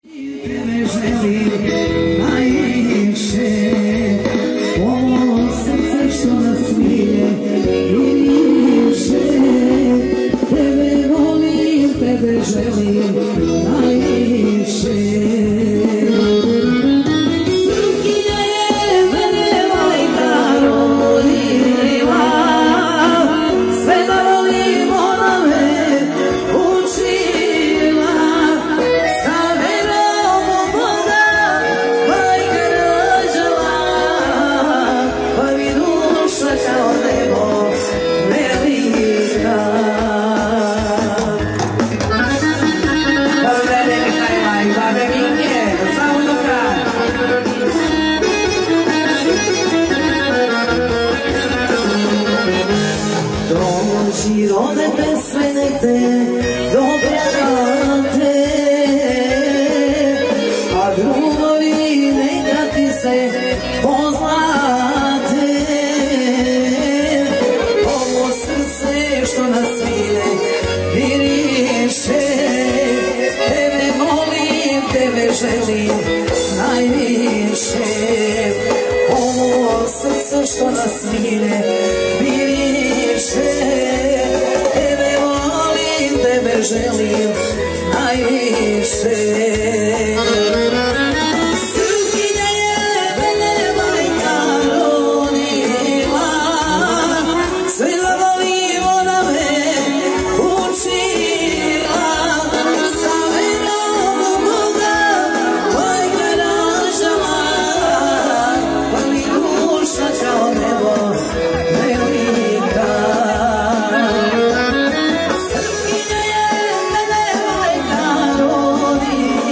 Srpkinja je mene majka rodi,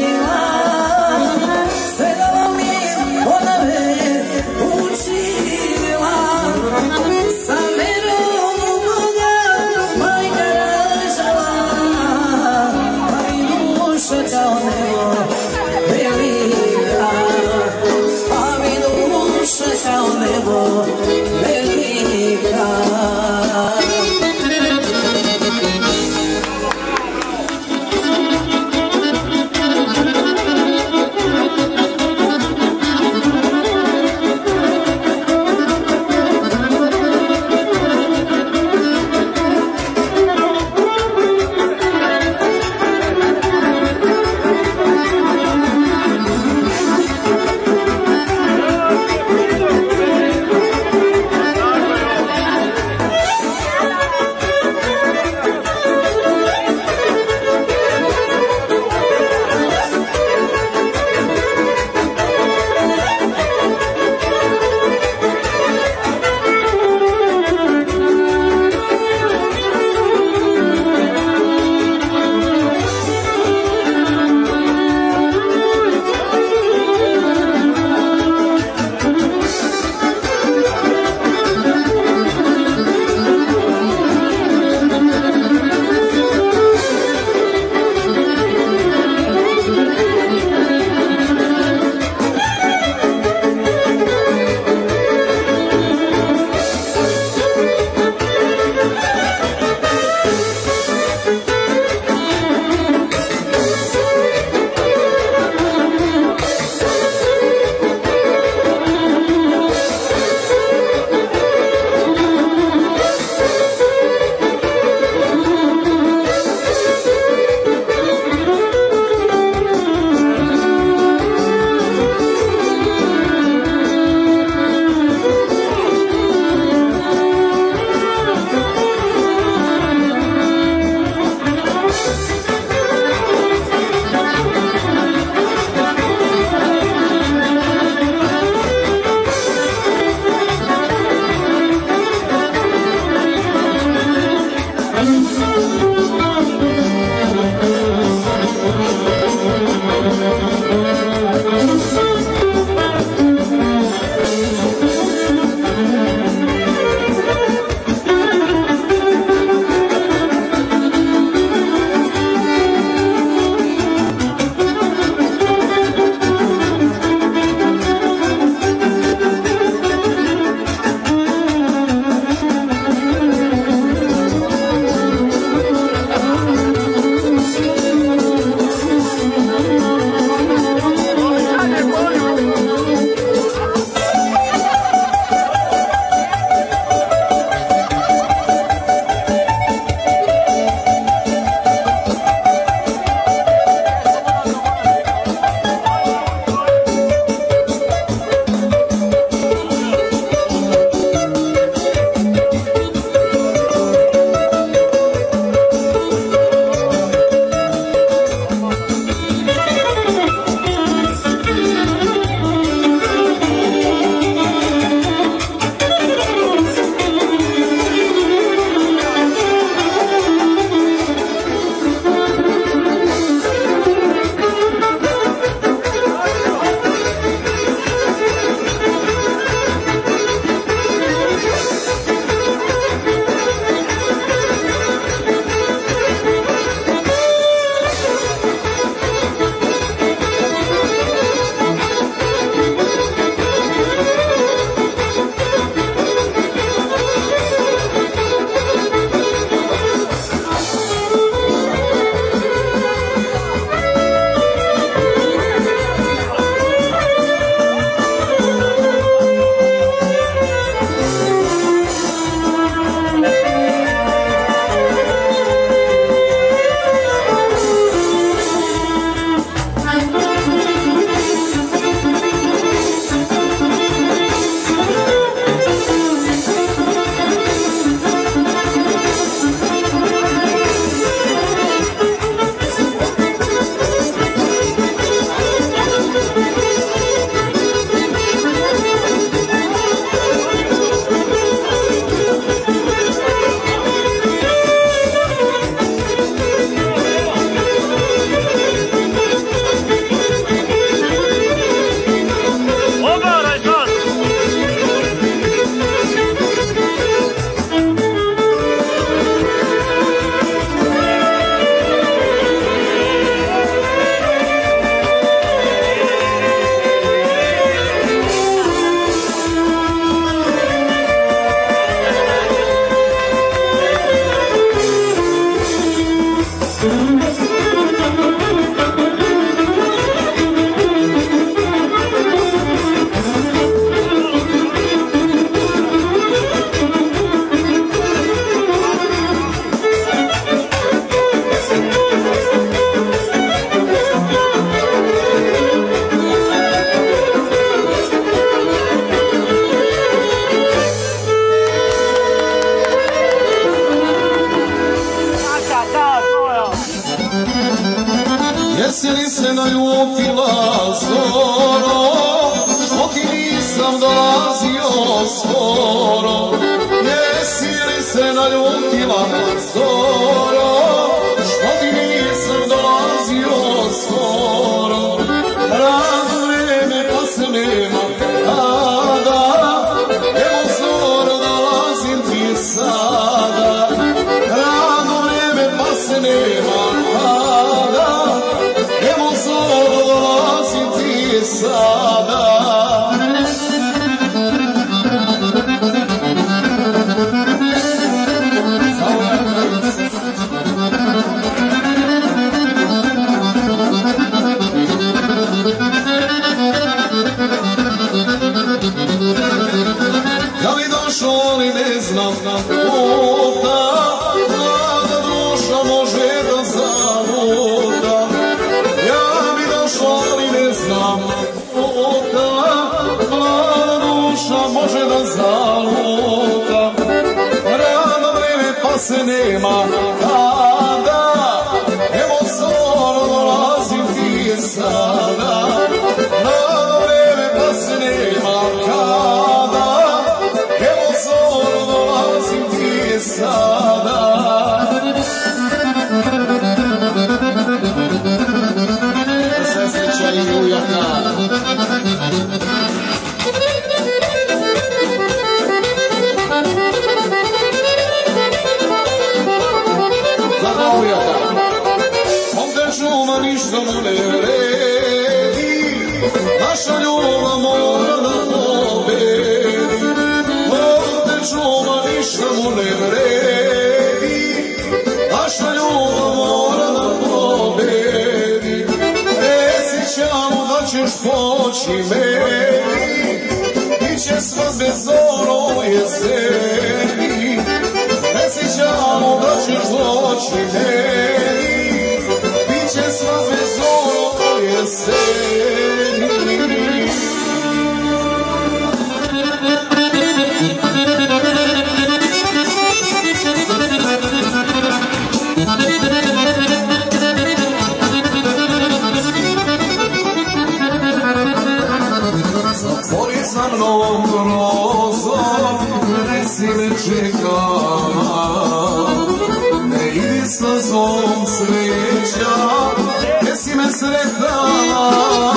Jesi li se naljutila zoro, što ti nisam dolazio skoro? Jesi li se naljutila zoro, što ti nisam dolazio skoro? Rado vreme pa se nema kada, evo zoro dolazim ti sada. Rado vreme pa se nema kada, evo zoro dolazim ti sada. Ali ne znam puta, mlada duša može da zaluta. Ja bi došao, ali ne znam puta, mlada duša može da zaluta. Rano vreme pa se nema kada, evo zoro dolazim ti sada. Rano vreme pa se nema kada, zoro dolazim ti sada. Sve sreća i ujaka. Za ujaka. Ovde šuma ništa mu ne vredi, naša ljubav mora da pobedi. Šuma ništa mu ne vredi, naša ljubav mora da pobedi. Reci ćamo da ćeš poći meni, biće svadbe zoro jeseni. Reci ćamo da ćeš doći meni, biće svadbe zoro jeseni. Zatvori za mnom prozor, nesi me čekala, ne idi stazom sreća, nesi me sretala.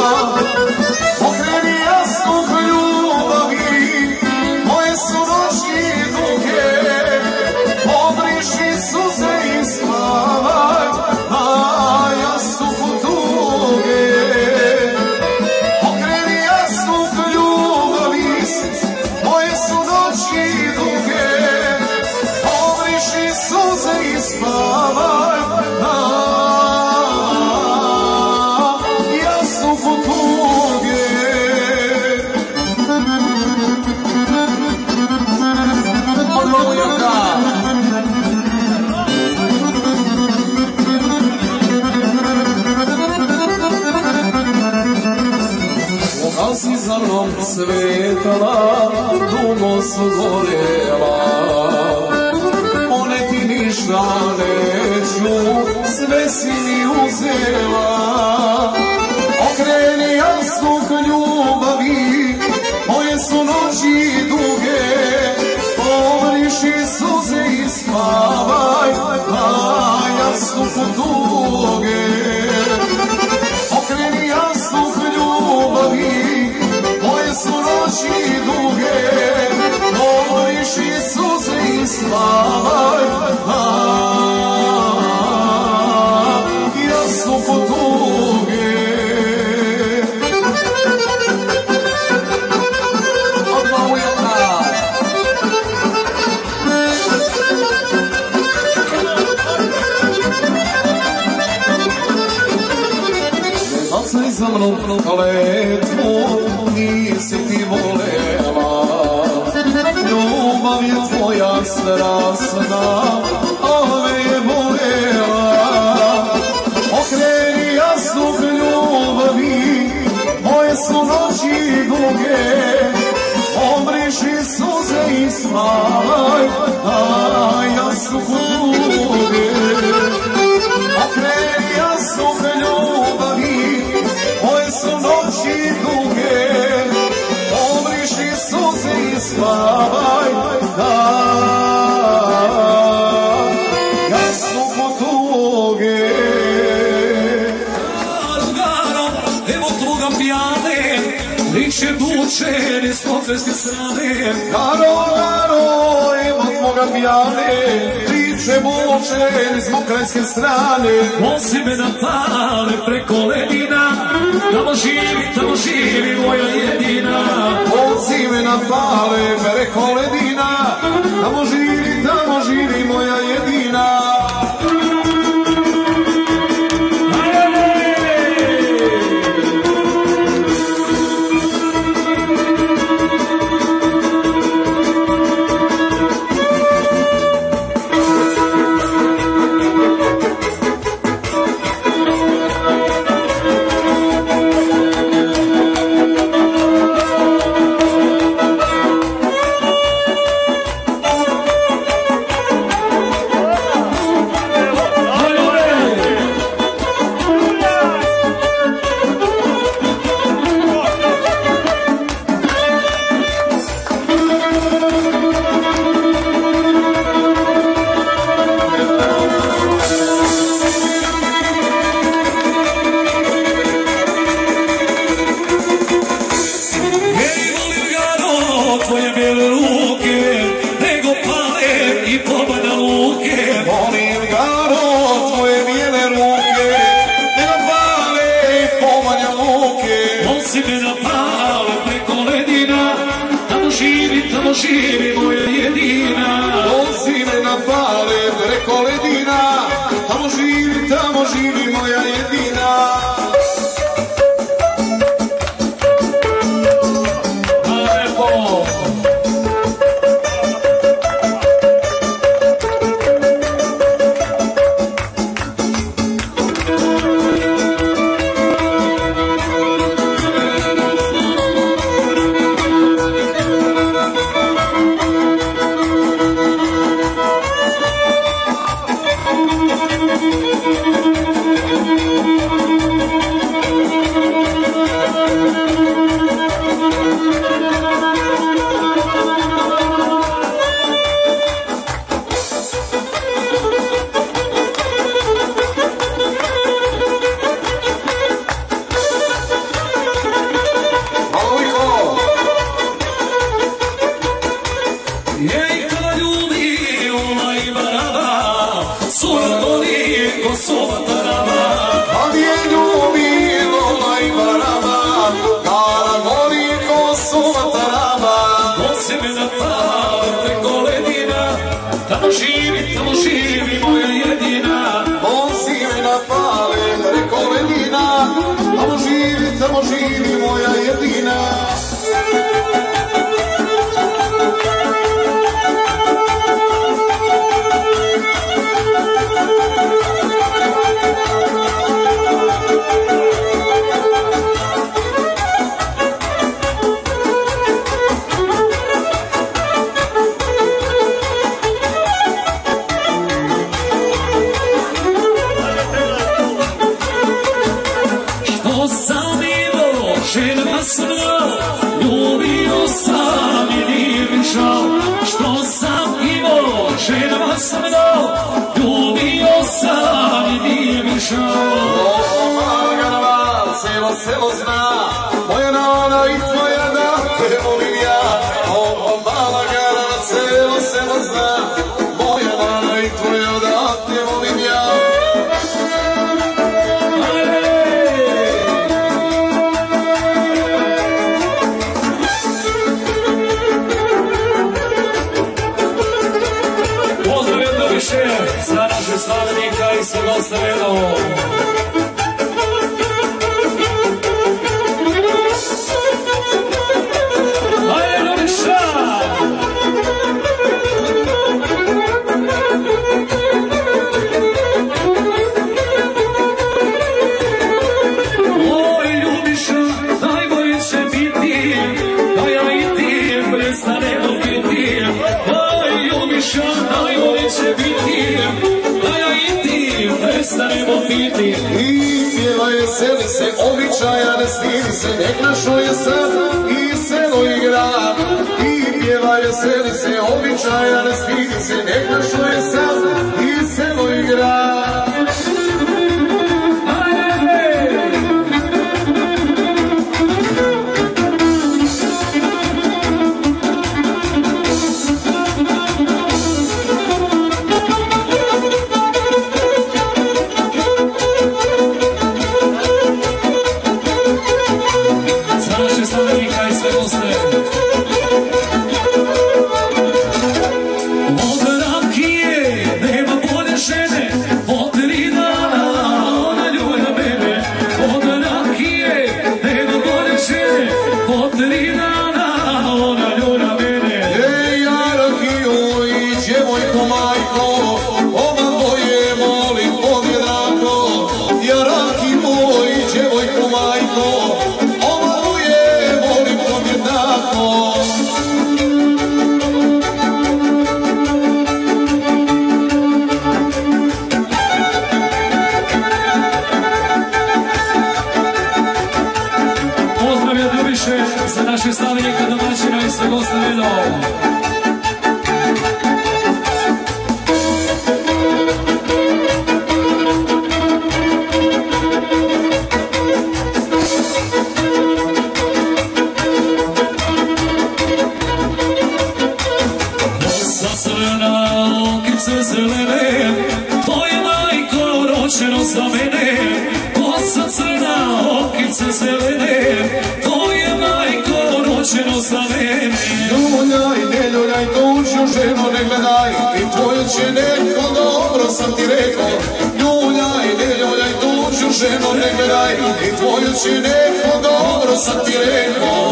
Okreni jasnog ljubavi, moje su noći duge, obriši suze i spavaj na jasnog tuge. Moje su noći duge, obriši suze i spavaj na jasnu tuge. Odmah ujaka. Kad si za mnom svetala, dugo su gorela, one ti ništa neću, sve si mi uzela. Okreni jasnog ljubavi, moje su noći duge, obriši suze i spavaj na jasnu tuge. Okreni jasnog ljubavi, moje su noći duge, obriši suze i spavaj na jasnu tuge. Odmah ujaka. Bacaj za mnom kletvu, nisi ti volela, ljubav je tvoja strasna, a me je bolela. Okreni jasnog ljubavi, moje su noći duge, obriši suze i spavaj na jasnu tuge. Okreni jasnog ljubavi, moga pijane, liče duče, ne smo kreske strane. Garo, od moga pijane, liče buče, ne smo kreske strane. Vozi me na pale preko ledina, tamo živi moja jedina. Vozi me na pale preko ledina, tamo živi moja jedina. Živi moja jedina. Vozi me na pale preko ledina, tamo živi moja jedina. Tamo živi moja jedina. Vozi me na pale preko ledina, tamo živi moja jedina. Željela sam ljubio sam i nije mi žao. Što sam imao, željela sam ljubio sam i nije mi žao. Magarva, cijelo selo zna, moja nana i tvoja da te volim ja. Mala garva, cijelo selo zna, moja nana i tvoja da te volim ja. Za naše slavljenika i svega ostavljeno. Ajde, Noviša! Oj, Ljubiša, najbolje će biti, da ja i ti prestanemo biti. Oj, Ljubiša, najbolje će biti, prestanemo piti. I pjeva je, seli se, običaja ne stidi se, nek našo je sad i selo i grad. I pjeva je, seli se, običaja ne stidi se, nek našo je sad i selo i grad. zamjenika domaćina i sve goste redom. Zelene, tvoje majko ročeno za mene, kosa crna, okice zelene, tvoje majko ročeno za mene. Ljuljaj, ne ljuljaj, tuđu ženu ne gledaj, i tvoju će neko, dobro sam ti rekao. Ljuljaj, ne ljuljaj, tuđu ženu ne gledaj, i tvoju će neko, dobro sam ti rekao.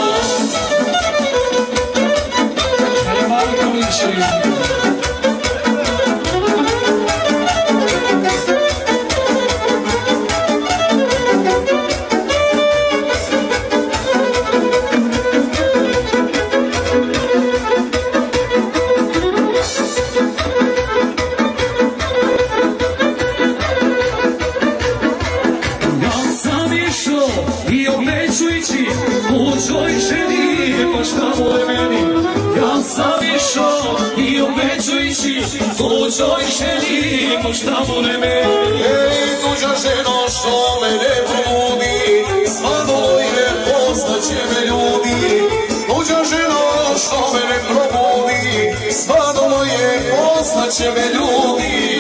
Tuđoj ženi, možda bude meni. Ej, tuđa ženo što me ne probudi, svadolo je poznaće me ljudi. Tuđa ženo što me ne probudi, svadolo je poznaće me ljudi.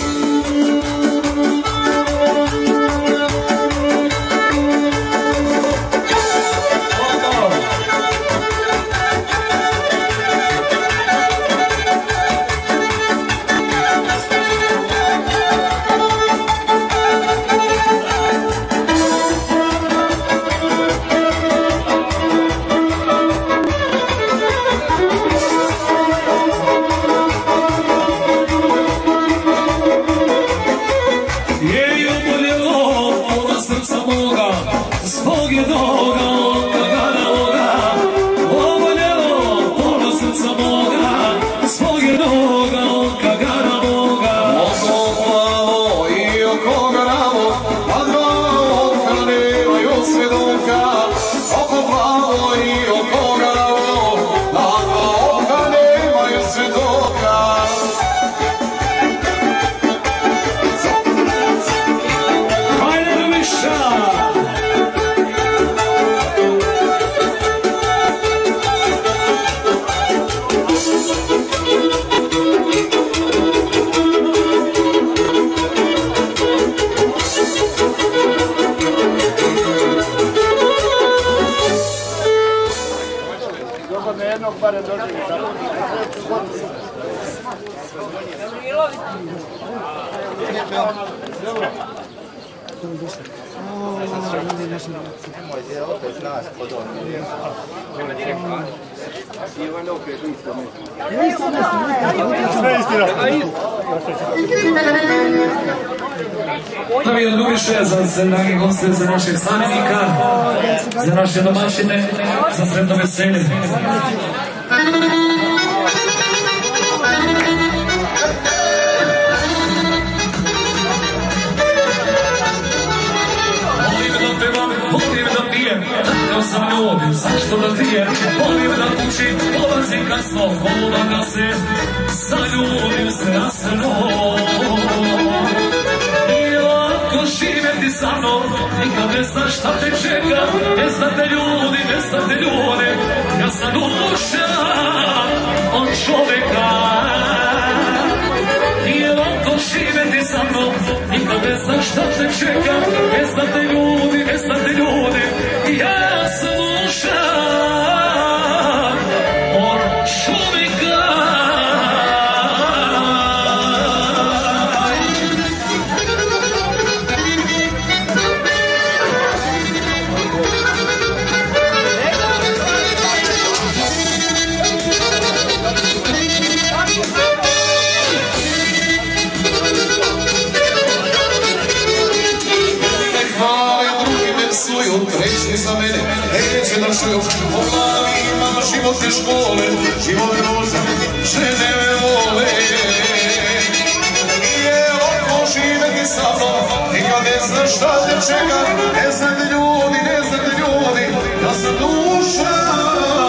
Pravi od Ljubiše za dragi goste, za našeg zamjenika, za naše domaćine, za sretno veselje. Volim da pijem, takav sam ljudi, zašto da pijem? Volim da kućim, dolazim kasno, volim da se zaljubim strastveno. I ovako živjeti sa mnom, nikad ne znaš šta te čeka, ne znate ljudi, ne znate ljudi. Ja sam duša od čoveka. I ovako živjeti sa mnom, nikad ne znaš šta te čeka, ne znate ljudi, ne znate ljudi. Ja sam duša od čovjeka. Treći za mene, neće da čuju, po glavi imam životne škole, život roza, žene me vole. Nije lako živjeti sa mnom, nikad ne znaš šta te čeka, ne znate ljudi, ne znate ljudi, ja sam duša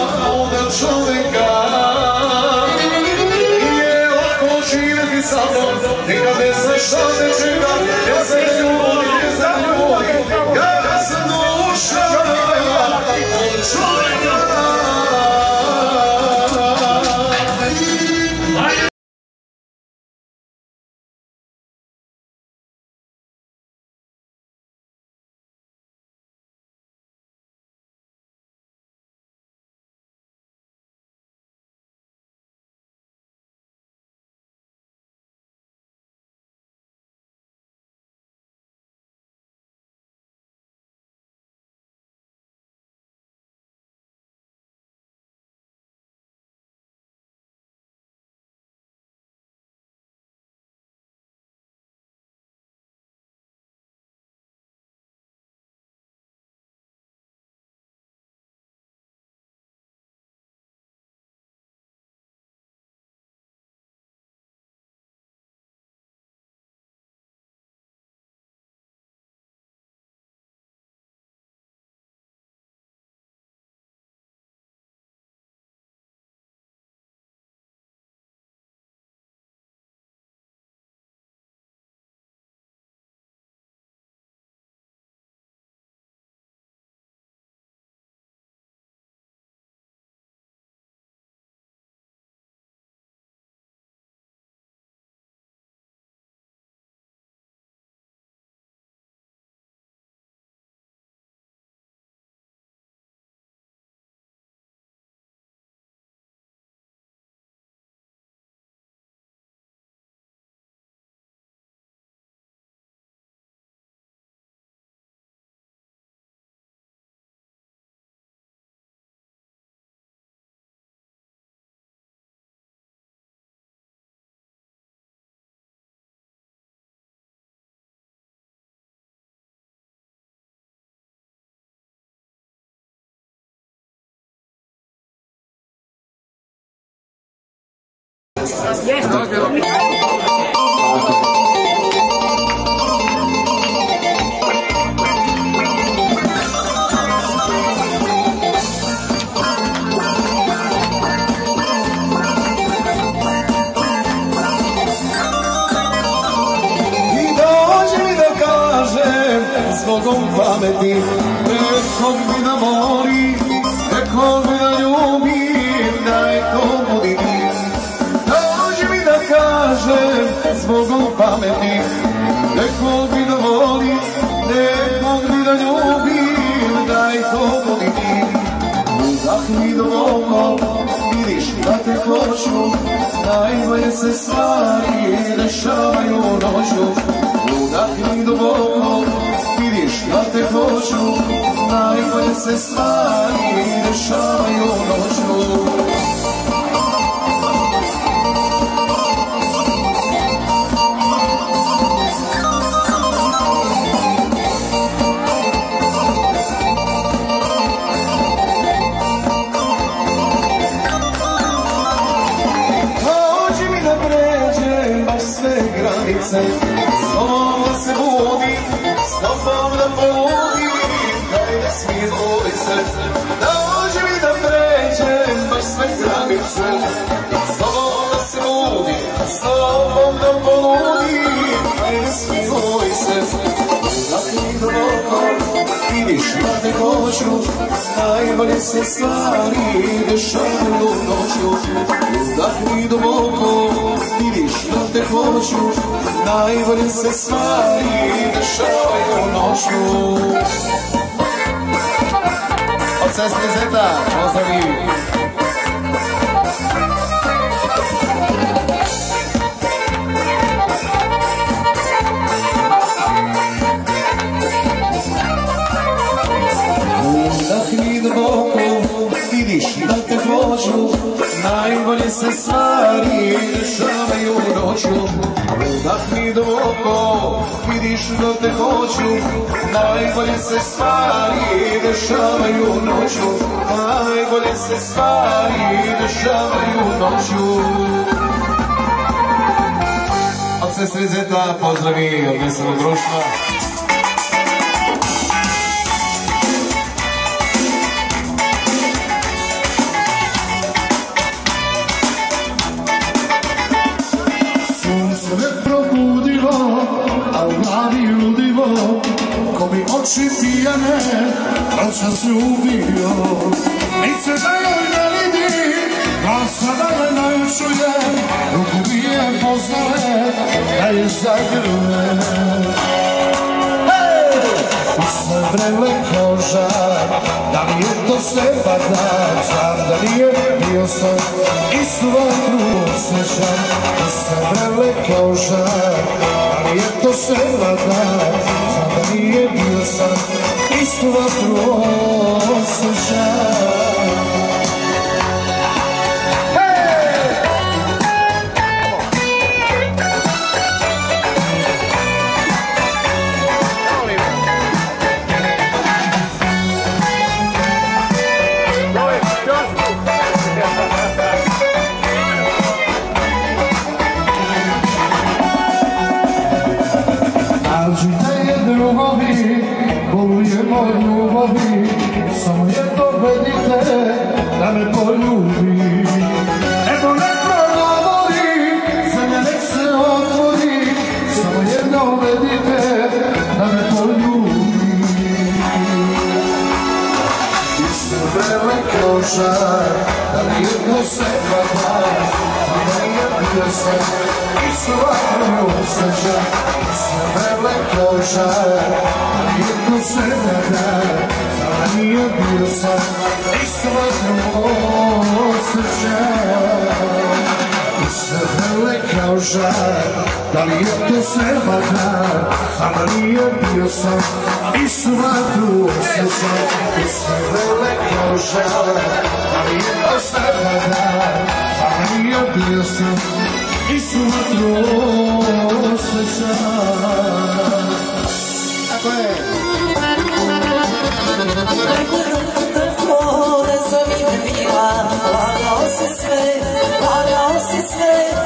Zbogom pameti, nekog mi da voli, nekog mi da ljubim, neko budi ti. Dođi mi da kažem, zbogom pameti, nekog mi da voli, nekog mi da ljubim, neko budi ti. Udahni duboko, vidiš da te hoću, najbolje se stvari dešavaju noću. Udahni duboko, vidiš da te hoću, najbolje se stvari dešavaju noću. Dođi mi da pređem baš sve granice, s tobom da se budim, s tobom da poludim, daj da smije tvoj se. Dođi mi da pređem baš sve granice, s tobom da se budim, s tobom da poludim, daj da smije tvoj se. Udahni duboko, vidiš da te hoću, najbolje se stvari dešavaju noću. Udahni duboko, vidiš da te hoću, najbolje se stvari dešavaju noću. Od sestri Zeta, pozdravi! Udahni duboko, vidiš da te hoću, najbolje se stvari dešavaju noću. Udahni duboko, vidiš da te hoću, najbolje se stvari dešavaju noću. Najbolje se stvari dešavaju noću. Od sestri Zeta, pozdravi od veselog društva. A u glavi ludivo, ko mi oči pijane, noćas ljubio. Nice da joj ne vidim, glasa da me ne čuje, ruku mi je poznale, da je zagrle. U sve vreme koža, da mi je to sve pada, znam da nije bio sam, istu vatru osjećam. U sve vreme koža, da mi je to sve pada, znam da nije bio sam, istu vatru osjećam. Bolujemo ljubavi, samo jedno vedite da me poljubi. Nebo ne progovori, zemlja nek se otvori, samo jedno vedite da me poljubi. I se vreme kao žar, da mi jedno se vada, da nije bio sam, i se vatru osjećam. I se vreme kao žar, jedno se vada, da nije bio sam, i se vatru osjećam. I se vreme kao žar, da li je to se vada, da nije bio sam, i se vatru osjećam. I se vreme kao žar, da li je to se vada, da nije bio sam, i se vatru osjećam. Tako je. Lagao si sve,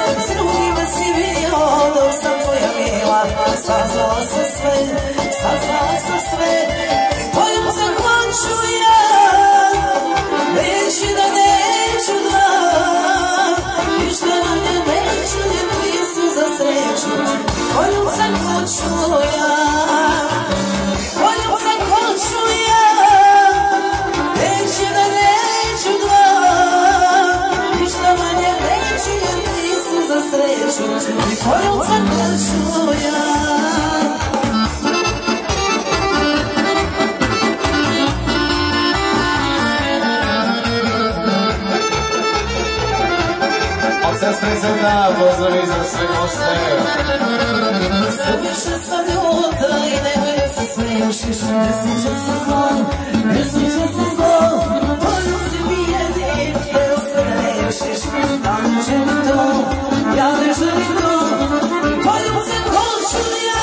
Zeta, pozdravi za sve goste. Sve više sam ljuta i nemoj se smejušiš, ne sviđa se zlo, ne sviđa se zlo. Poljubi mi jedin, te ostane nejušiš, da ne želim to, ja ne želim to. Poljubce hoću ja,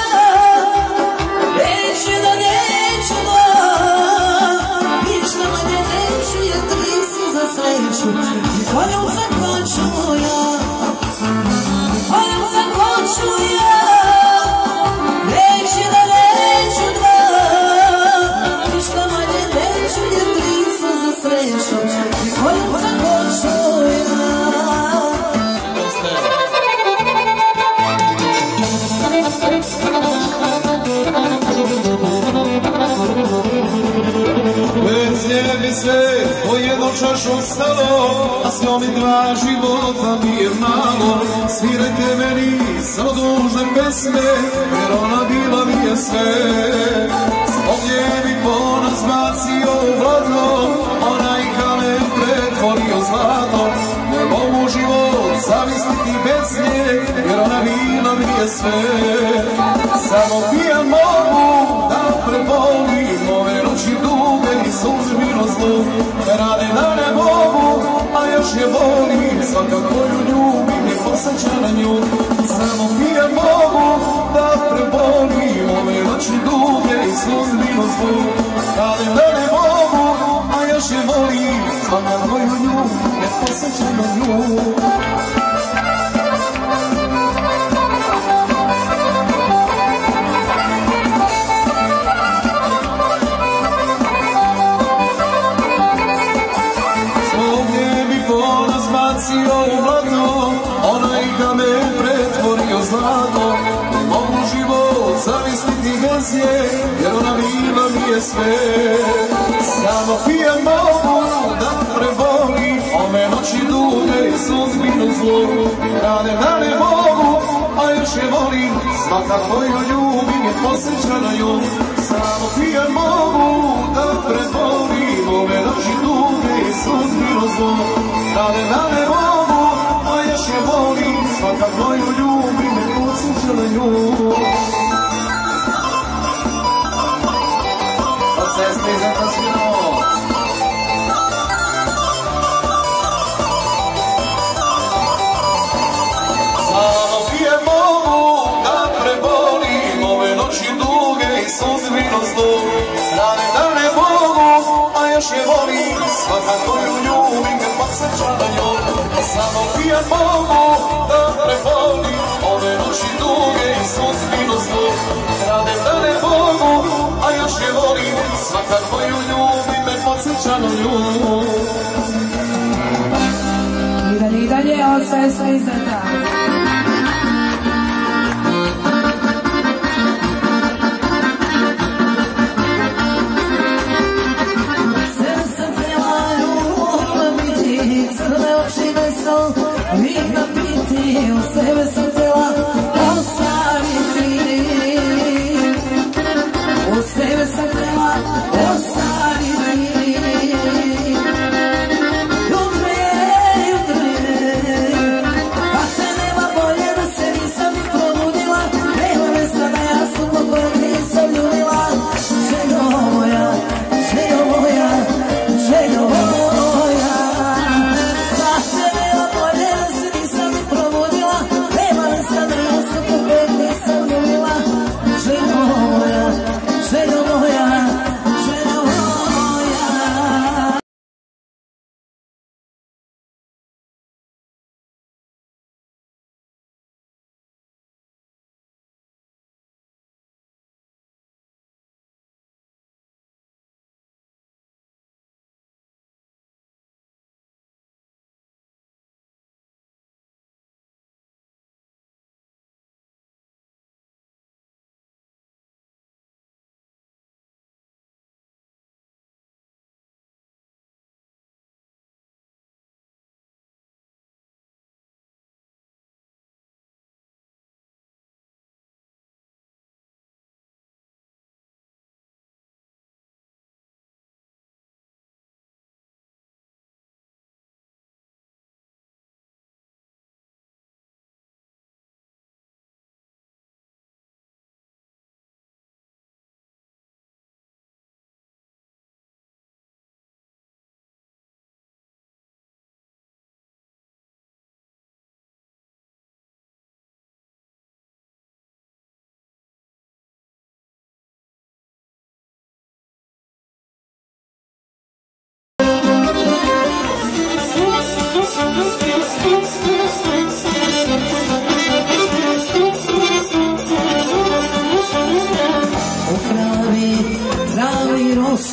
neću da neću da, ništa manje neću jer ti si za sreću. Poljubce hoću ja, poljubce hoću ja, neću da neću da, ništa manje neću jer ti si za sreću. Poljubce hoću ja. Cijeli svet po jednu čašu stalo, a s njom i dva života mi je malo. Svirajte meni samo dužne pesme, jer ona bila mi je sve. Zbog nje bi ponos bacio u blato, ona i kamen pretvorio zlato. Ne mogu život zavisliti bez nje, jer ona bila mi je sve. Samo pijan mogu da prebolim ove noći duge i suzbino zlu. Rade da ne mogu, a još je volim, svaka koju ljubim je posjeća na nju. Samo pijan mogu da prebolim ove noći duge i suzbino zlu. Rade da ne mogu, a još je volim, svaka koju ljubim je posjeća na nju. U blato, ona i kamen pretvorio zlato. Mogu život zavisliti bez nje, jer ona bila mi je sve. Samo pijan mogu da prebolim ove noći duge i suzbinu zlu. Rade da ne mogu, a još je volim, svaka koju ljubim je posjeća na nju. Samo pijan mogu da prebolim ove noći duge i suzbinu zlu. Rade da ne mogu, a još je volim, svaka koju ljubim je posjeća na nju. Od sestri za Tasvino. Samo pijem mogu da prebolim ove noći duge i suzbino zlu. Rade da ne mogu, a još je volim, svaka koju ljubim je posjeća na nju. Samo pijan mogu da prebolim ove noći duge i suzbino zlu. Rade da ne mogu, a još je volim, svaka koju ljubim me posjeća na nju. I dalje od sestri Zeta. Uvijek napiti, u sebe sam tela ostaviti. U sebe sam tela ostaviti. Jutre, jutre, pa se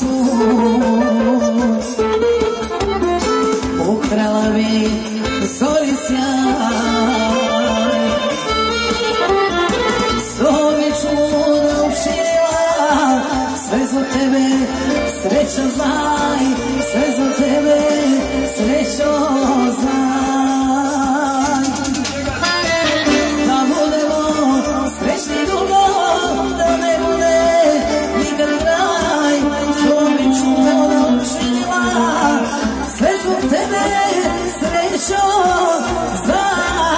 sud, ukrala bi zori sjaj, sto bi čuda učinila, sve za tebe srećo znaj, sve za tebe srećo znaj. Da budemo srećni dugo, da ne bude nikad kraj, sto bi čuda učinila, sve za tebe srećo znaj.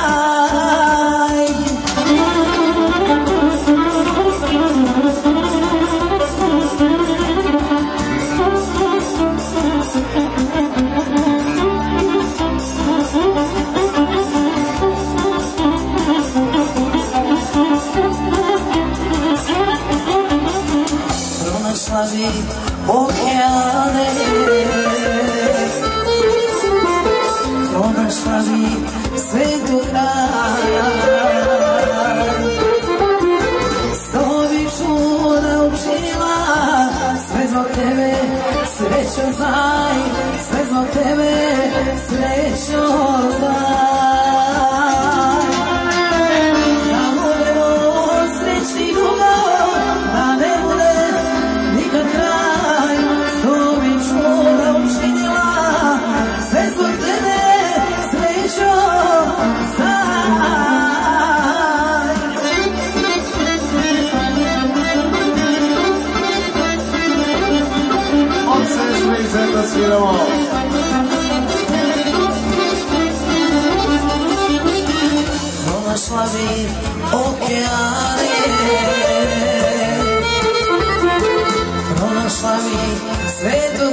Pronašla bi okeane, pronašla bi svetu kraj, sto bi čuda učinila, sve zbog tebe srećo znaj, sve zbog tebe srećo znaj. Da budemo srećni dugo, da ne bude nikad kraj, sto bi čuda učinila, sve zbog tebe srećo znaj. Od sestri i zeta sviramo. Pronašla bi okeane, pronašla bi svetu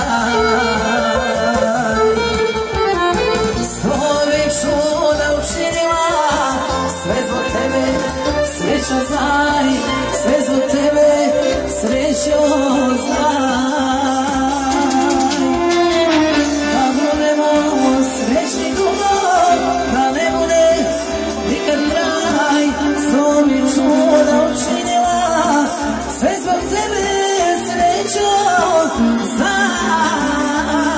kraj, sto bi čuda učinila, sve zbog tebe srećo znaj, sve zbog tebe srećo znaj. Da budemo srećni dugo, da ne bude nikad kraj, sto bi čuda učinila, sve zbog tebe srećo znaj.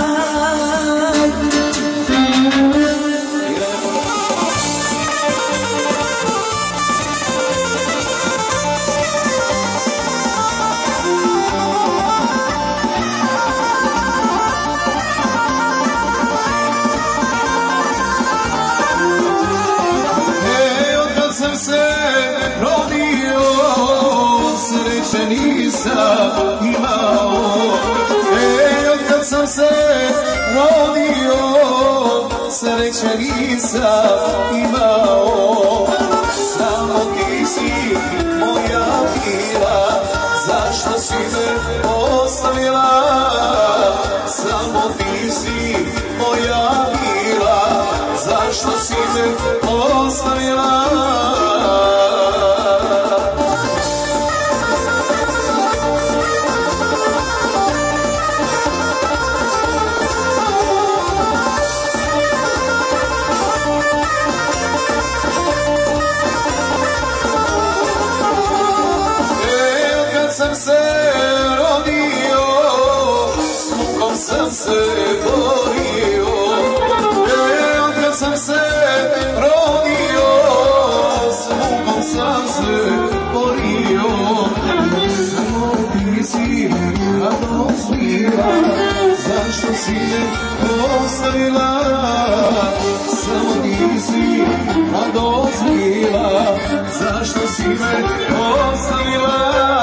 Nisam imao, otkad sam se rodio, sreće nisam imao. Samo ti si moja bila, zašto si me ostavila? Samo ti si moja bila, zašto si me ostavila? Sam se borio, otkad sam se rodio, s mukom sam se borio. Samo ti si me dozvila, zašto si me ostavila? Samo ti si me dozvila, zašto si me ostavila?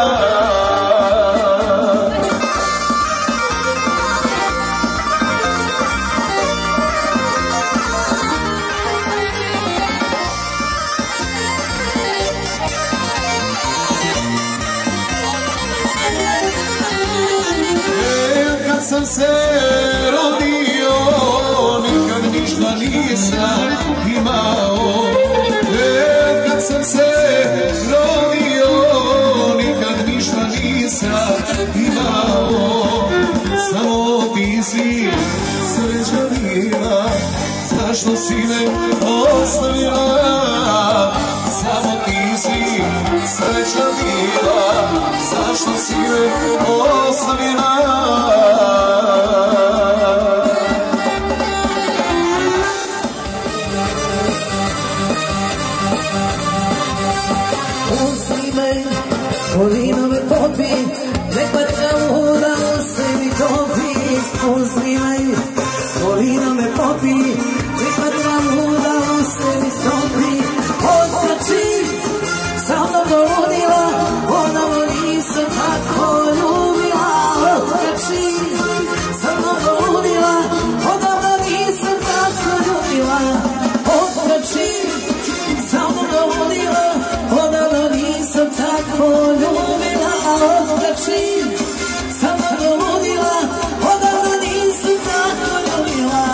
Sam se rodio, nikad ništa nisam imao. Kad sam se rodio, nikad ništa nisam imao. Samo ti si sreća bila, zašto si me ostavila? Samo ti si sreća bila, zašto si me ostavila? topi, uzmimaj, voli da me popi, prihvatila luda u sebi stopi, odkači, sa mnom doludila, ponovo nisam tako ljubila, odkači, sa mnom doludila, ponovo nisam tako ljubila, odkači, sa mnom doludila, ponovo nisam tako ljubila, odkači, sa mnom doludila, ponovo nisam tako ljubila.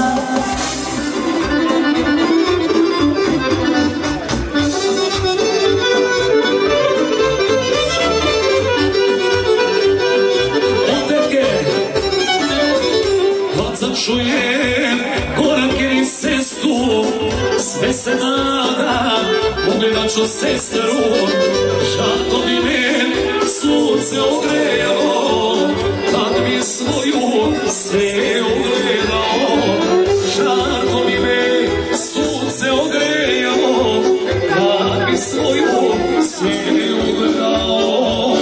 Čujem korake i sestu, sve se nadam, ugledat ću sestru, žarko mi me sunce ogrejalo, kad mi svoju sve ugledao, žarko mi me sunce ogrejalo, kad mi svoju sve ugledao.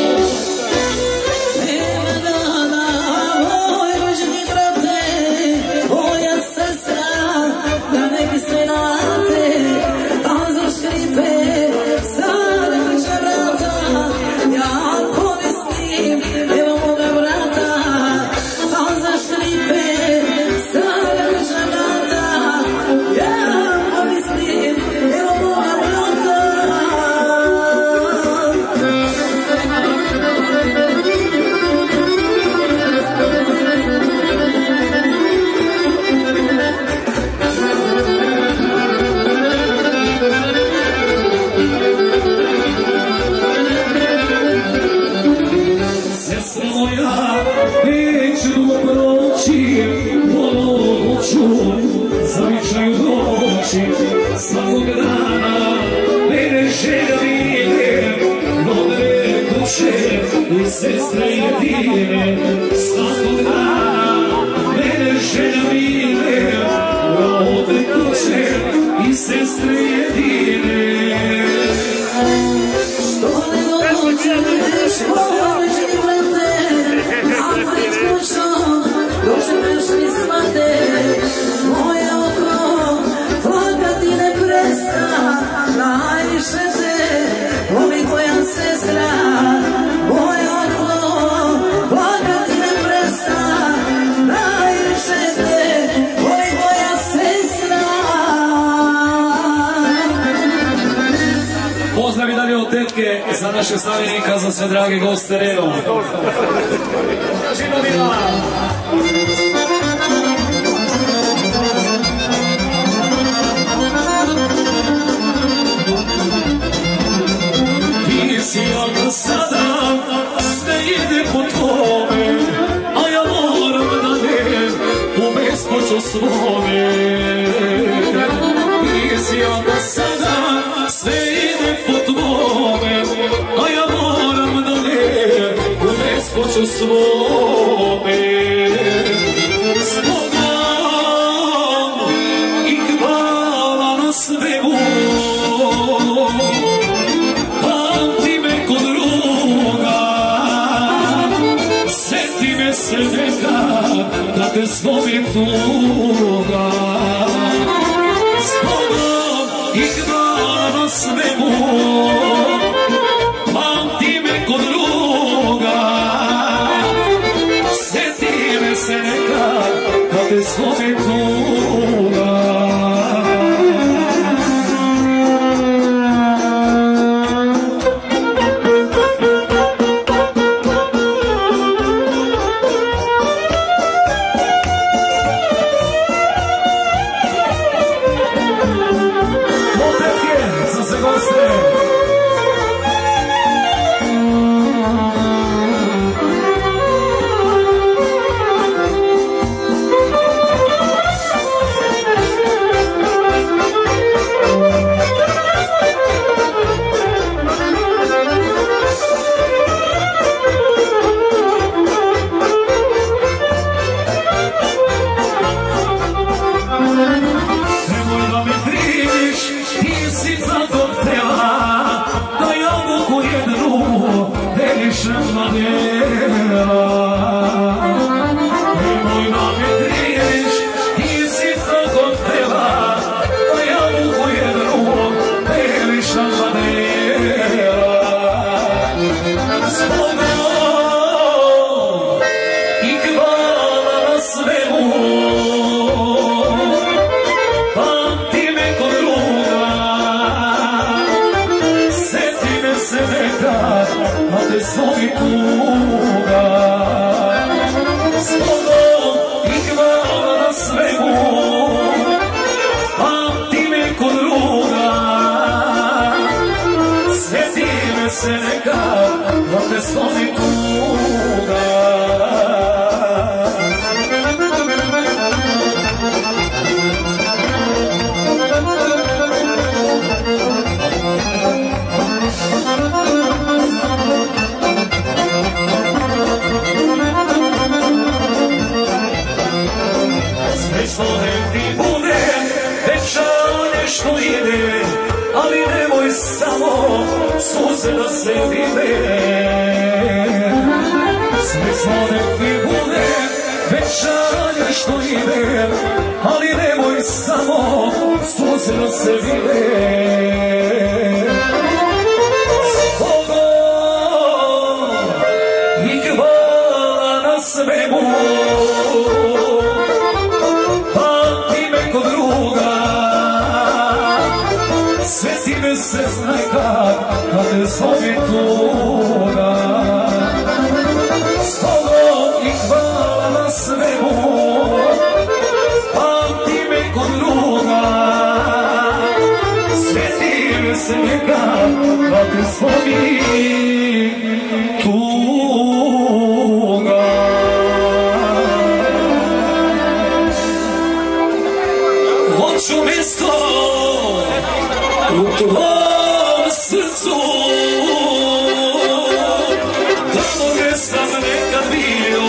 Svakog dana mene želja vide, modre kuće i sestre jedine. Svakog dana mene želja vide, modre kuće i sestre jedine. Što ne dođeš, pođi vrate, a pred kućom dođeš mi smate, moje oko plakati ne presta, najviše te voli tvoja sestra, moje oko plakati ne presta, najviše te voli tvoja sestra. Pozdrav i dalje od tetke za naše savjenika, za sve drage goste redom. Ti si jako sada, sve ide po tvome, a ja moram da ne u bespoću svome. Ti si jako sada, sve ide po tvome, a ja moram da ne u bespoću svome. Spodan i hvala na svemu, pamti me kod druga, seti me se nekad da te slovi tuga. Spodan i hvala na svemu, pamti me kod druga, seti me se nekad da te slovi tuga. svemu, pamti me kod druga, seti me se nekad, a te zove tuga. Slobom i hvala na svemu, pamti me kod druga, seti me se nekad, a te zove tuga. Što ne ti bude, veća nešto ide, ali nemoj samo suze da se vide. Sve što ne ti bude, veća nešto ide, ali nemoj samo suze da se vide. Zbogom i hvala na svemu, sveti me se znaj kad te zove tuga. Slobom i hvala na svemu, pamti me kod druga, sveti me se nekad kad te zove tuga. Hoću mjesto u tvom srcu, tamo gdje sam nekad bio,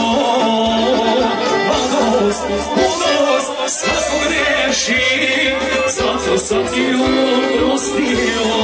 mladost, punost, svako grešim, zato sam ti oprostio.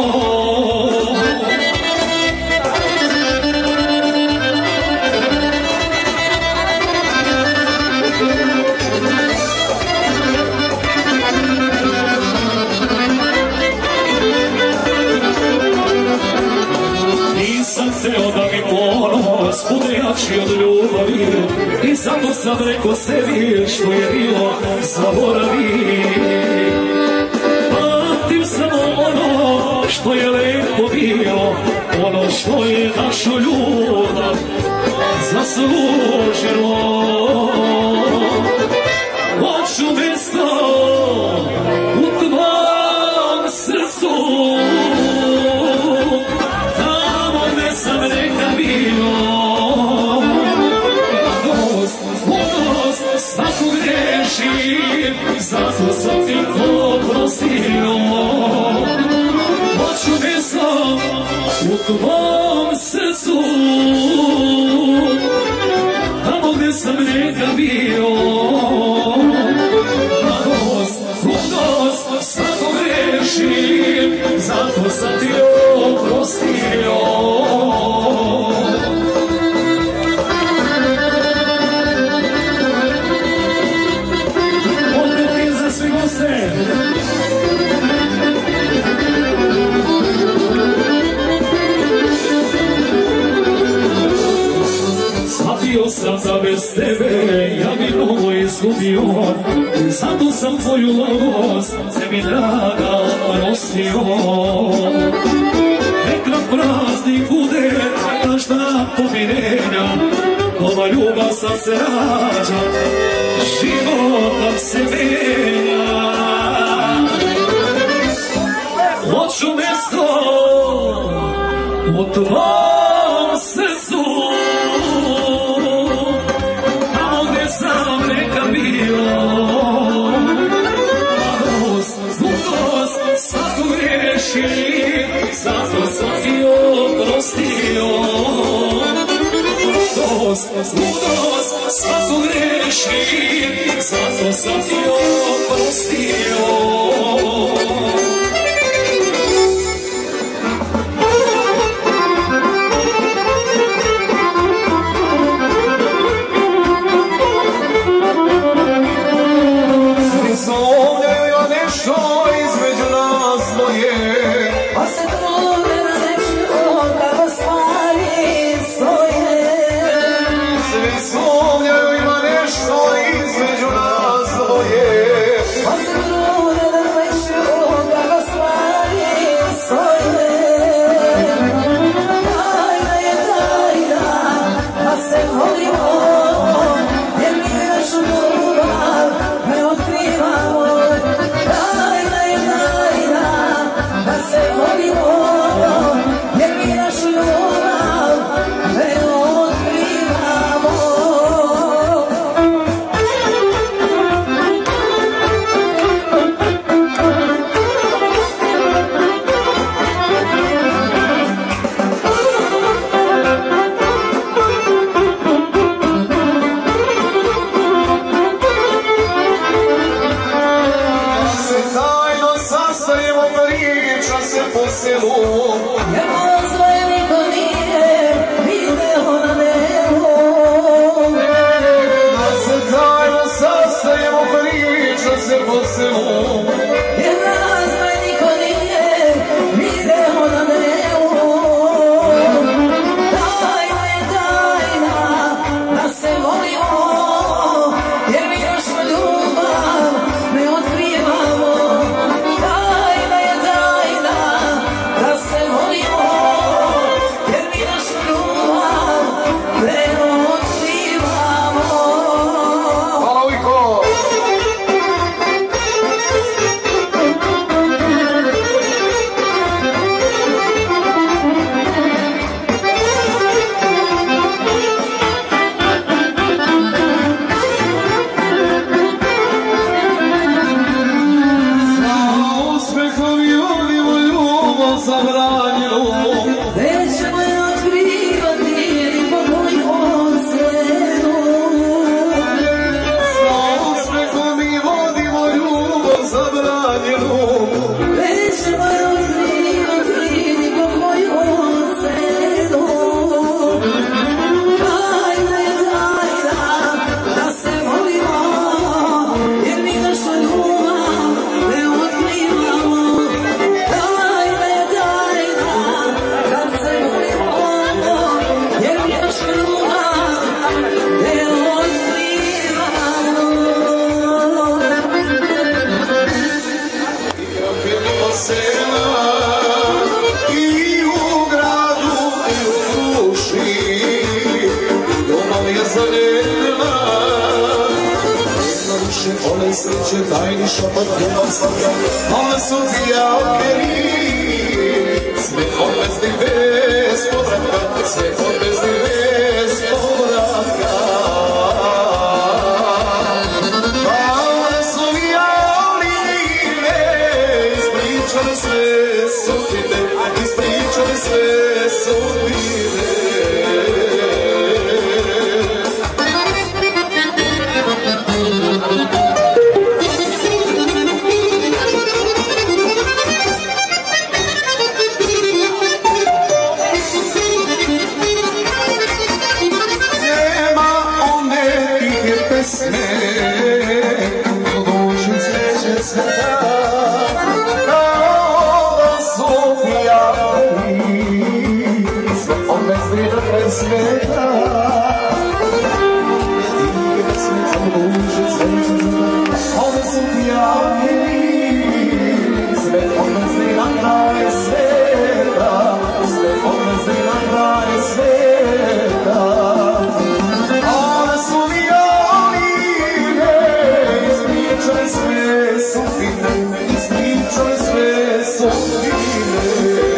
Nisam hteo da mi ponos bude jači od ljubavi, i zato sam rekao sebi što je bilo zaboravi. Pamtim samo ono što je lepo bilo, ono što je našu ljubav zaslužilo. Hoću mjesto u tvom srcu, sam nekad bio, mladost, punost, svako grešim, zato sam ti oprostio. Hoću mjesto u tvom srcu, tamo gdje sam nekad bio, mladost, punost, svako grešim, zato sam ti oprostio. Shvatio sam da bez tebe ja bi mnogo izgubio, zato sam tvoju lavost sebi draga oprostio. Nek nam praznik bude naš dan pomirenja, ova ljubav sad se rađa, život nam se menja. Hoću mjesto u tvom srcu, tamo gdje sam nekad bio, mladost, punost, svako grešim, zato sam ti oprostio. Mladost, punost, svako grešim, zato sam ti oprostio. Sumnjaju ima nešto selu. Jer nas me niko nije video na nemu. Tajna je tajna da se volimo, jer mi još ljubav ne otkrivamo. Tajna je tajna da se volimo, jer mi još ljubav ne otkrivamo. Hvala Ujko! Uspehom i vodimo ljubav zabranjenu. Nećemo je otkrivati ni po mojom senu. Uspehom i vodimo ljubav zabranjenu. Nećemo je otkrivati ni po mojom senu. Tajna je tajna da se volimo, jer mi našu ljubav ne otkrivamo. Tajna je tajna kad se volimo, jer mi našu ljubav ne otkrivamo. Krenimo sela i u gradu i u duši, doma je zaljena. Jedna više one sreće, tajni šapat doma svaka, one su dijalkeri. Smehom bez ni bez povratka, smehom bez ni bez povratka. One su violine, ispričale sve sudbine, ispričale sve sudbine. Nema one tihe pesme, ko duši cveće sveta, kao da su pijani, sve one zvirne sveta. Tihe pesme, ko duši cveće sveta, one su pijani, sve one zvirne sveta, sve one zvirne sveta. One su violine, ispričale sve sudbine, ispričale sve sudbine.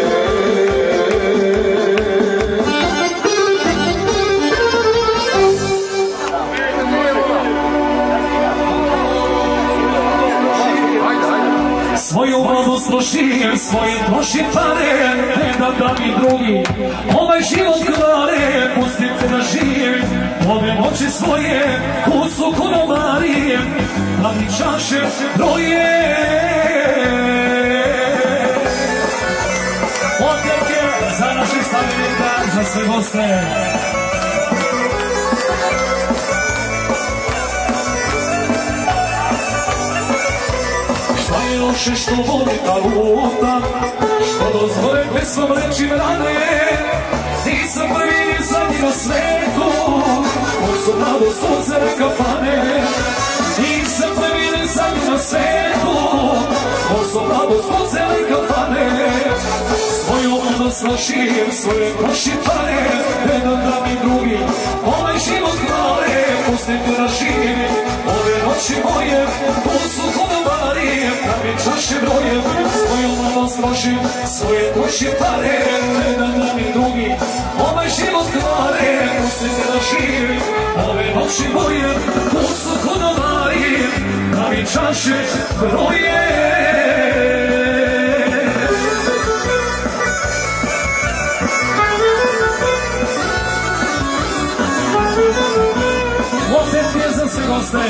Svoju vodu slušim, svoje trošim pare, ne da mi drugi ovaj život kvare. Pustite da živim, ove oči svoje u su konovari, da mi čaše broje. Potjerke za naših stavljenika, za sve goste. Šta je loše što voli ta luta, što dozvore pesmom reći brane. Nisam prvi ni zadnji na svetu, od su mladost uzele kafane. Nisam prvi ni zadnji na svetu, od su mladost uzele kafane. Svoju vodu slašim, svoje proši pare, ne da mi drugi ovaj život kvare. Pustite da živim, ove noći moje tu su konovari, da mi čaše broje. Svoju vodu slašim, svoje proši pare, ne da mi drugi ovaj život kvare. Pustite da živim, ove noći moje tu su konovari, da mi čaše broje. Opet je za sve goste.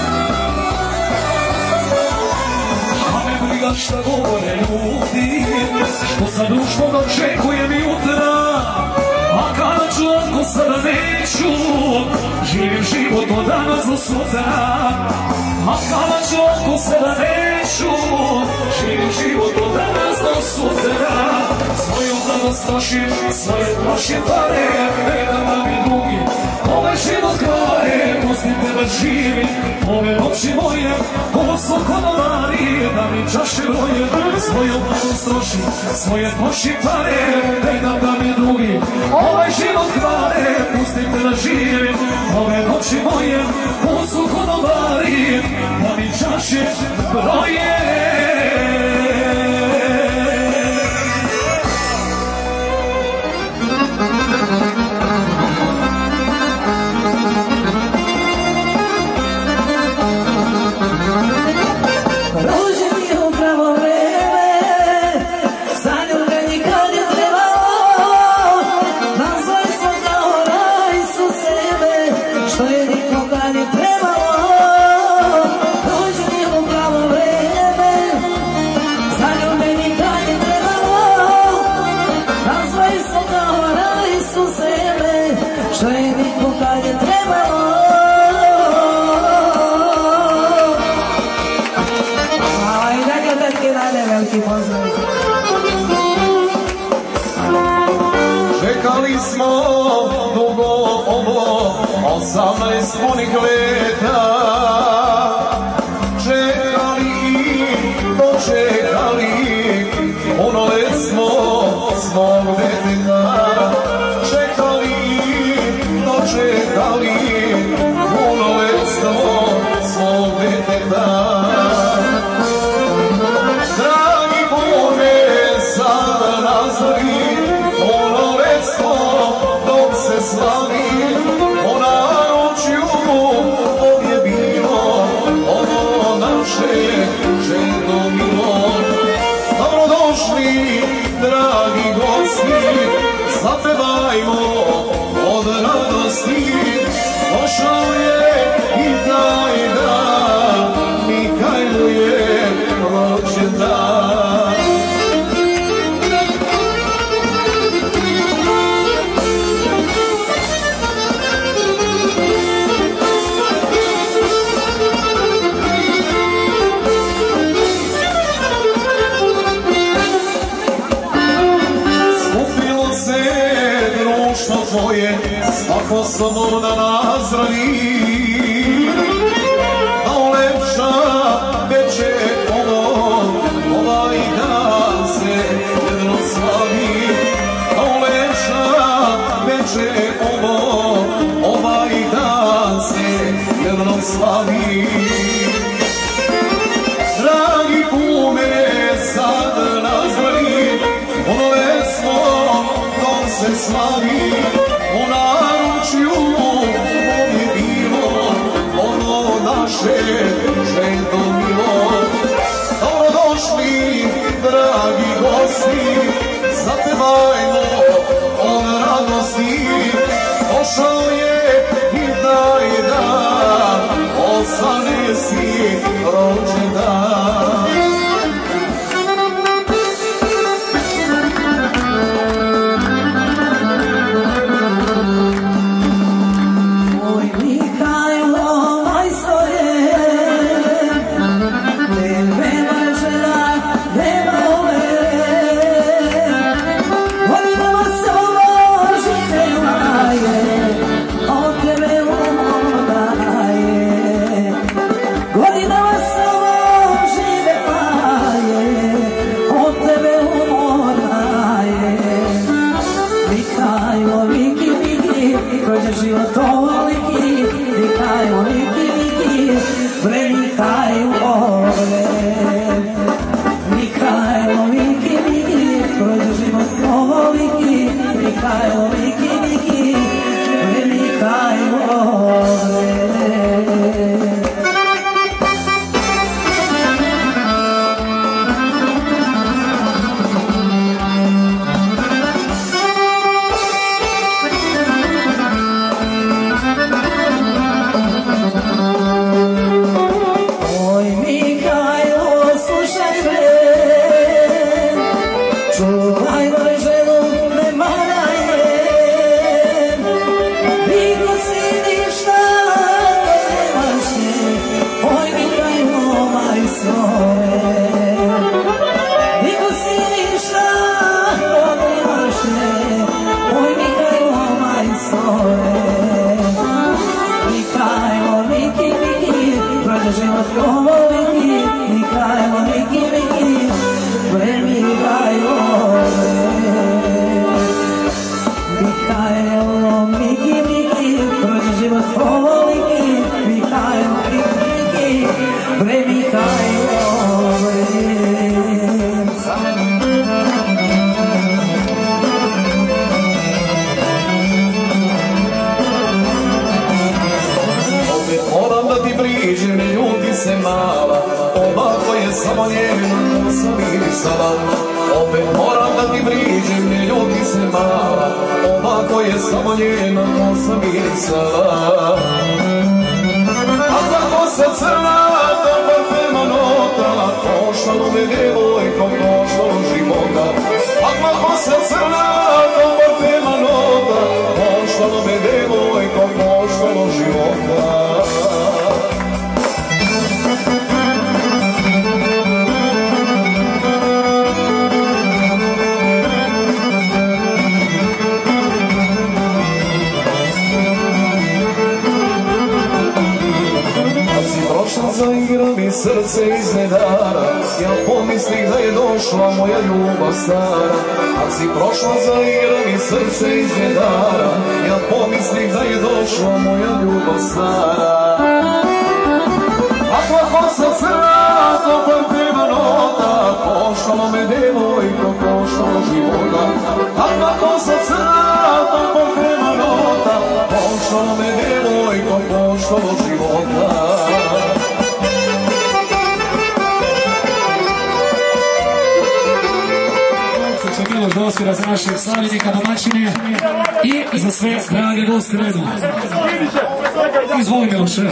A me briga šta govore ljudi, što sa društvom očekujem jutra. A kada ću ako sada neću, živim život od danas do sutra. A kada ću ako sada neću, živim život od danas do sutra. Svoju mladost trošim, svoje trošim pare, ne da mi drugi ovaj život kvare. Pustite da živim, ove noći moje, ovo su konobari, da mi čaše broje. Svoju mladost trošim, svoje trošim pare, ne da mi drugi ovaj život kvare. Pustite da živim, ove noći moje, ovo su konobari, da mi čaše broje. Čekali smo dugo ovo, 18 punih leta. Čekali i dočekali, punoljet smo svog deteta. Čekali i dočekali, punoljet smo svog deteta. Dragi Bože, sada nazori, dok se slavi, o naručju to je bilo ono naše ženo milo. Dobrodošli, dragi gosti, zapevajmo od radosti. Došao je i taj dan, Mihajlo je rođendan. Tvoje, svako samo da nazdravi, da ulepša veče ovo, ovaj dan se jedno slavi. Da ulepša veče ovo, ovaj dan se jedno slavi. Dragi kume, sad nazdravi, ono smo dok se slavi. U naručju ovo je bilo ono naše ženo milo. Dobrodošli, dragi gosti, zapevajmo od radosti. Došao je i taj dan, 18. rođendan. Oj Mihajlo, život ovoliki, Mihajlo, Miki, Miki, bre Mihajlo, Mihajlo, Miki, Miki, prođe život ovoliki, Mihajlo, Miki, Miki, bre Mihajlo, Moram da ti priđem, ne ljuti se mala, ovako je samo njeno ko sam mirisala. Opet moram da ti priđem, ne ljuti se mala, ovako je samo njeno ko sam mirisala. A kako se crna, ta parfema nota, koštalo me devojko, koštalo života. A kako se crna, ta parfema nota, koštalo me devojko, koštalo života. Zaigra mi srce iznenada, ja pomislih da je došla moja ljubav stara. Ak si prošla, zaigra mi srce iznenada, ja pomislih da je došla moja ljubav stara. Ako kosa crna, to parfema nota, koštalo me devojko, koštalo života. Ako kosa crna, to parfema nota, koštalo me devojko, koštalo života. Miloš Dosvira za našeg slavljenika, domaćine i za sve drage goste redom. Izvoli Miloše.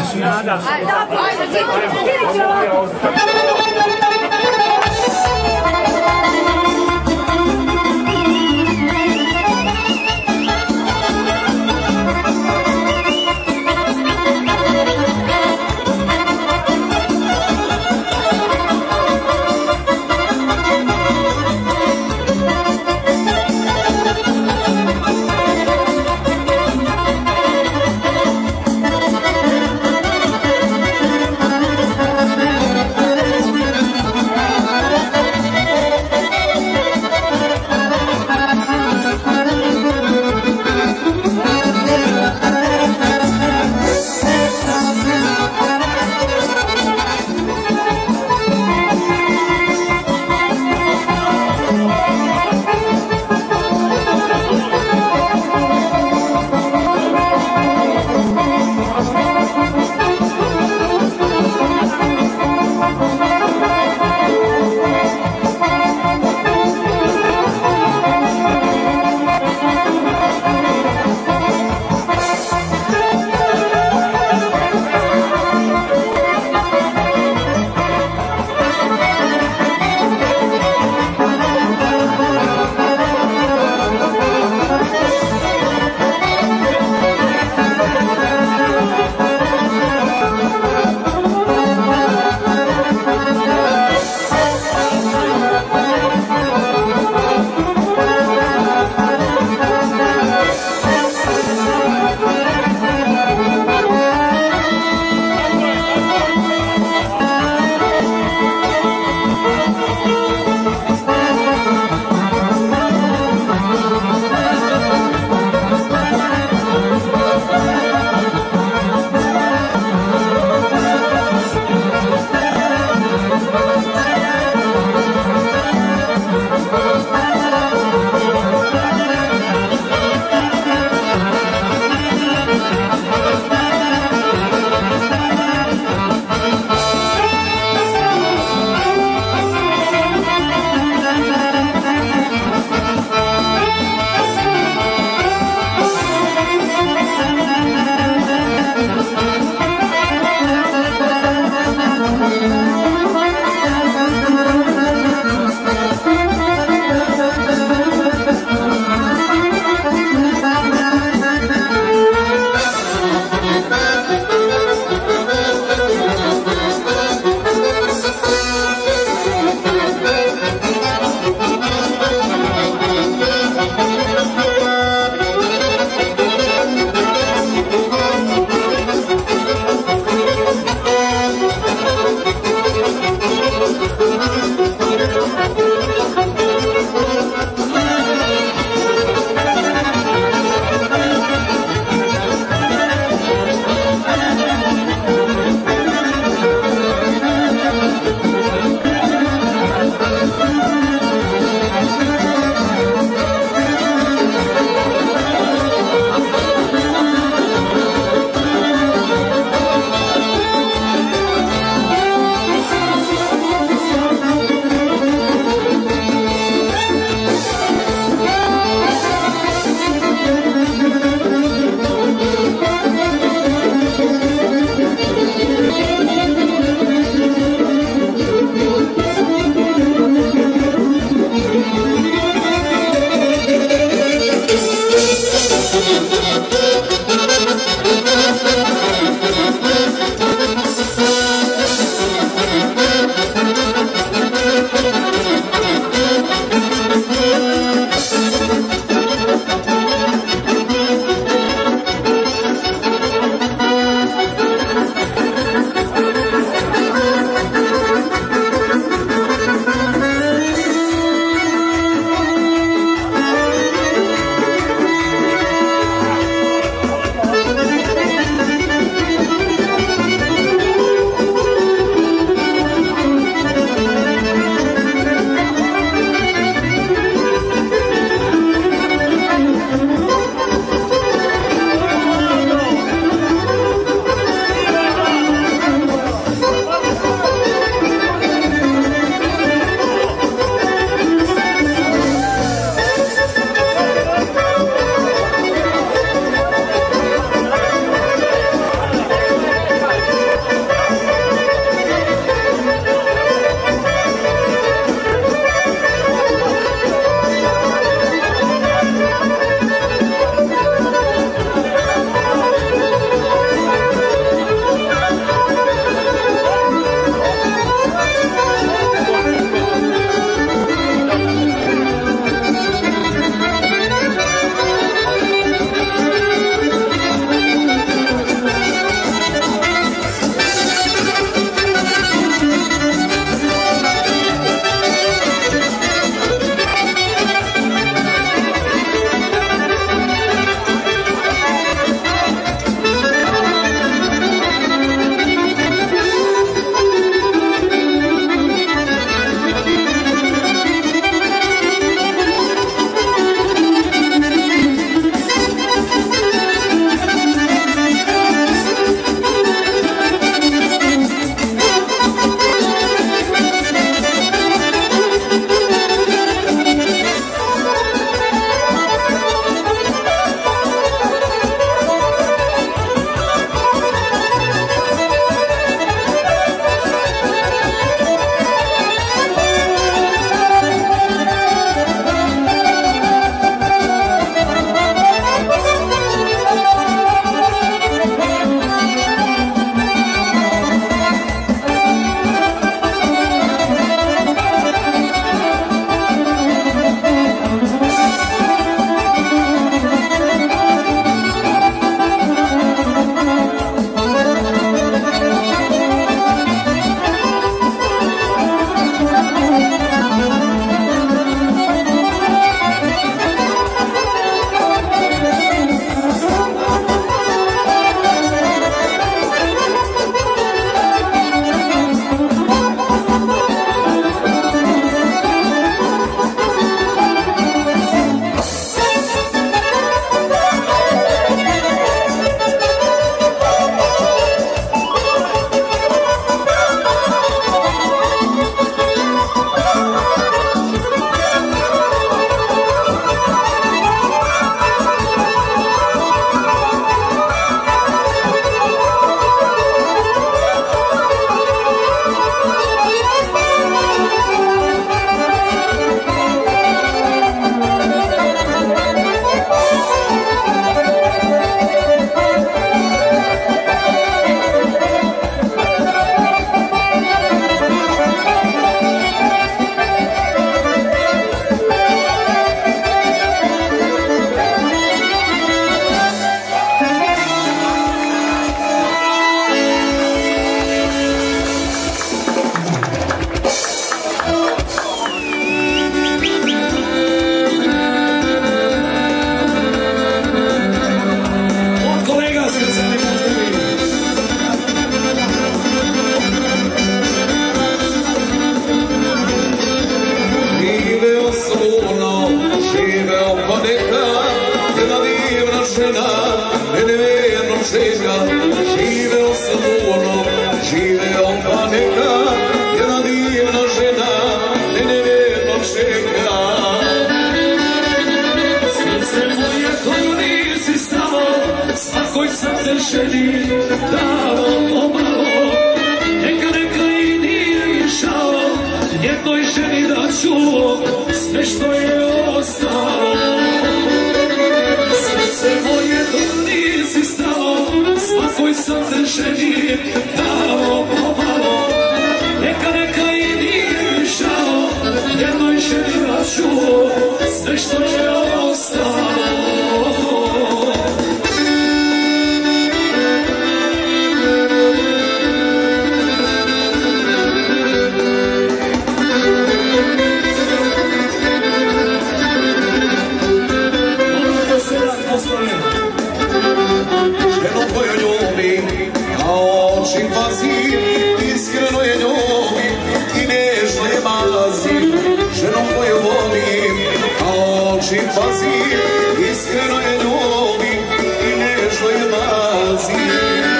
oči pazi, iskreno je ljubim i nežno je mazim, ženom koju volim, a oči pazi, iskreno je ljubim i nežno je mazim.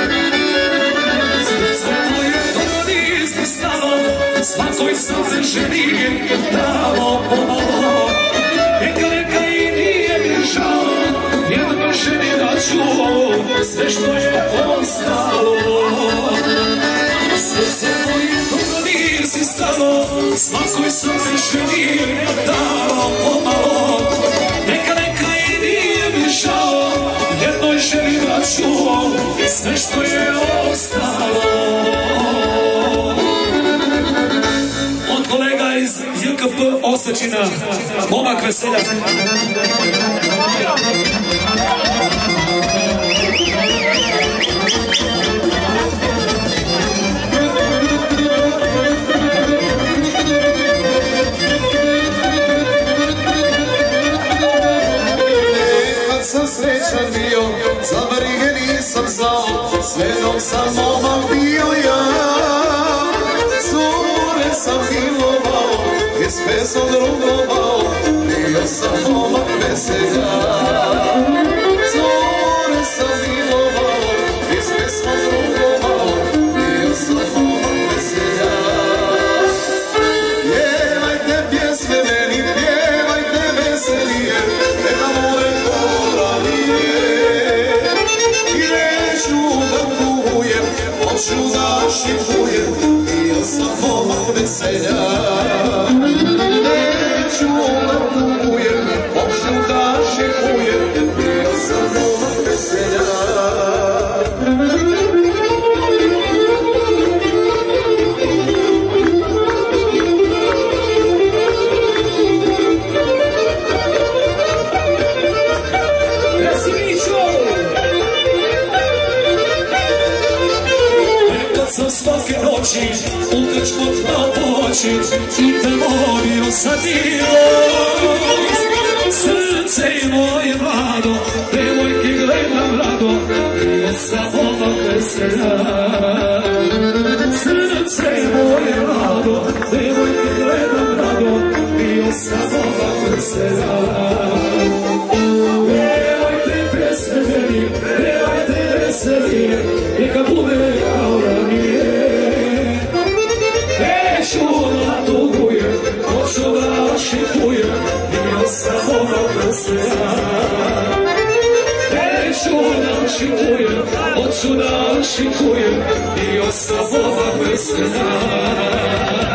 Srce moje dogodi s stavom, svakoj sam se ženim, dalo pomalo, neka i nije mi žao, jednoj ženi da ću sve što je ostalo. Srce moje dogodi si stalo, svakoj sam se ženim, dalo pomalo, neka i nije mi žao, jednoj ženi da ću sve što je ostalo. Od kolega iz JKP Osečina, momak Veseljak. Kad sam srećan bio, za brige nisam znao, sve dok sam momak bio ja. Cure sam milovao i s pesom drugovao, bio sam momak Veseljak. Cure sam milovao i s pesom drugovao, bio sam momak Veseljak. Pjevajte pjesme meni, pjevajte veselije, neka more koranije. I neću da tugujem, hoću da šipujem, bio sam momak Veseljak. Neću da tugujem, hoću da šipujem, bio sam momak Veseljak. Sam svake noći u grčkot na poći i te molio za milost. Srce moje mlado, devojke gledam rado, bio sam momak Veseljak. Srce moje mlado, devojke gledam rado, bio sam momak Veseljak. Pjevajte pjesme meni, pjevajte veselije, neka bude kao ranije. Neću da tugujem, hoću da šipujem, bio sam momak Veseljak. Neću da šipujem, hoću da šikujem, bio sam momak Veseljak.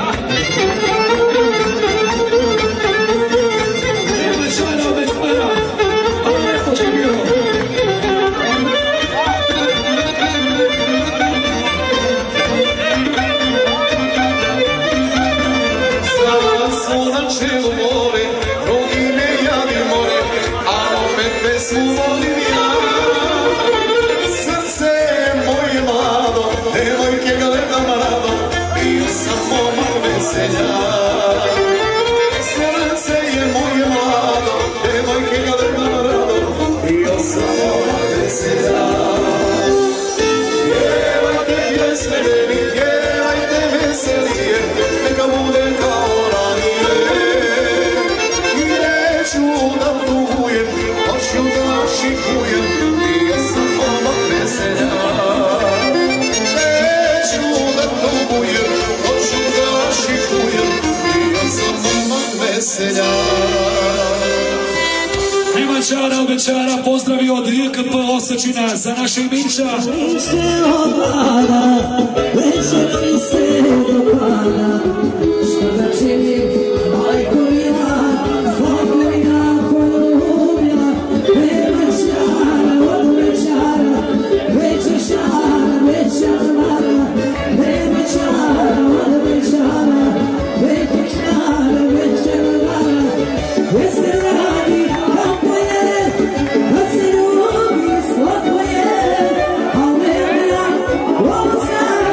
Nema žara bez para, a lepo će bilo. Čelu more, drugi me javi more, a opet pesmu volim ja. Srce moje mlado, devojke gledam rado, bio sam momak Veseljak. Srce je moje mlado, devojke gledam rado, bio sam momak Veseljak. Pjevajte pjesme meni, pjevajte veselije, neka bude kao da tugujem, hoću da šikujem, bio sam momak Veseljak. Neću da tugujem, hoću da šikujem, bio sam momak Veseljak. Nema čara od večara, pozdravi od JKP Osečina za našeg Mića. Više opada, večer mi se dopada, što da čini majko ja, svako ja poljubila, večera od večara, večera, večera, večera od večara, večera, večera, veselani, kako je, kad se ljubi, svako je, a mene, ovo sam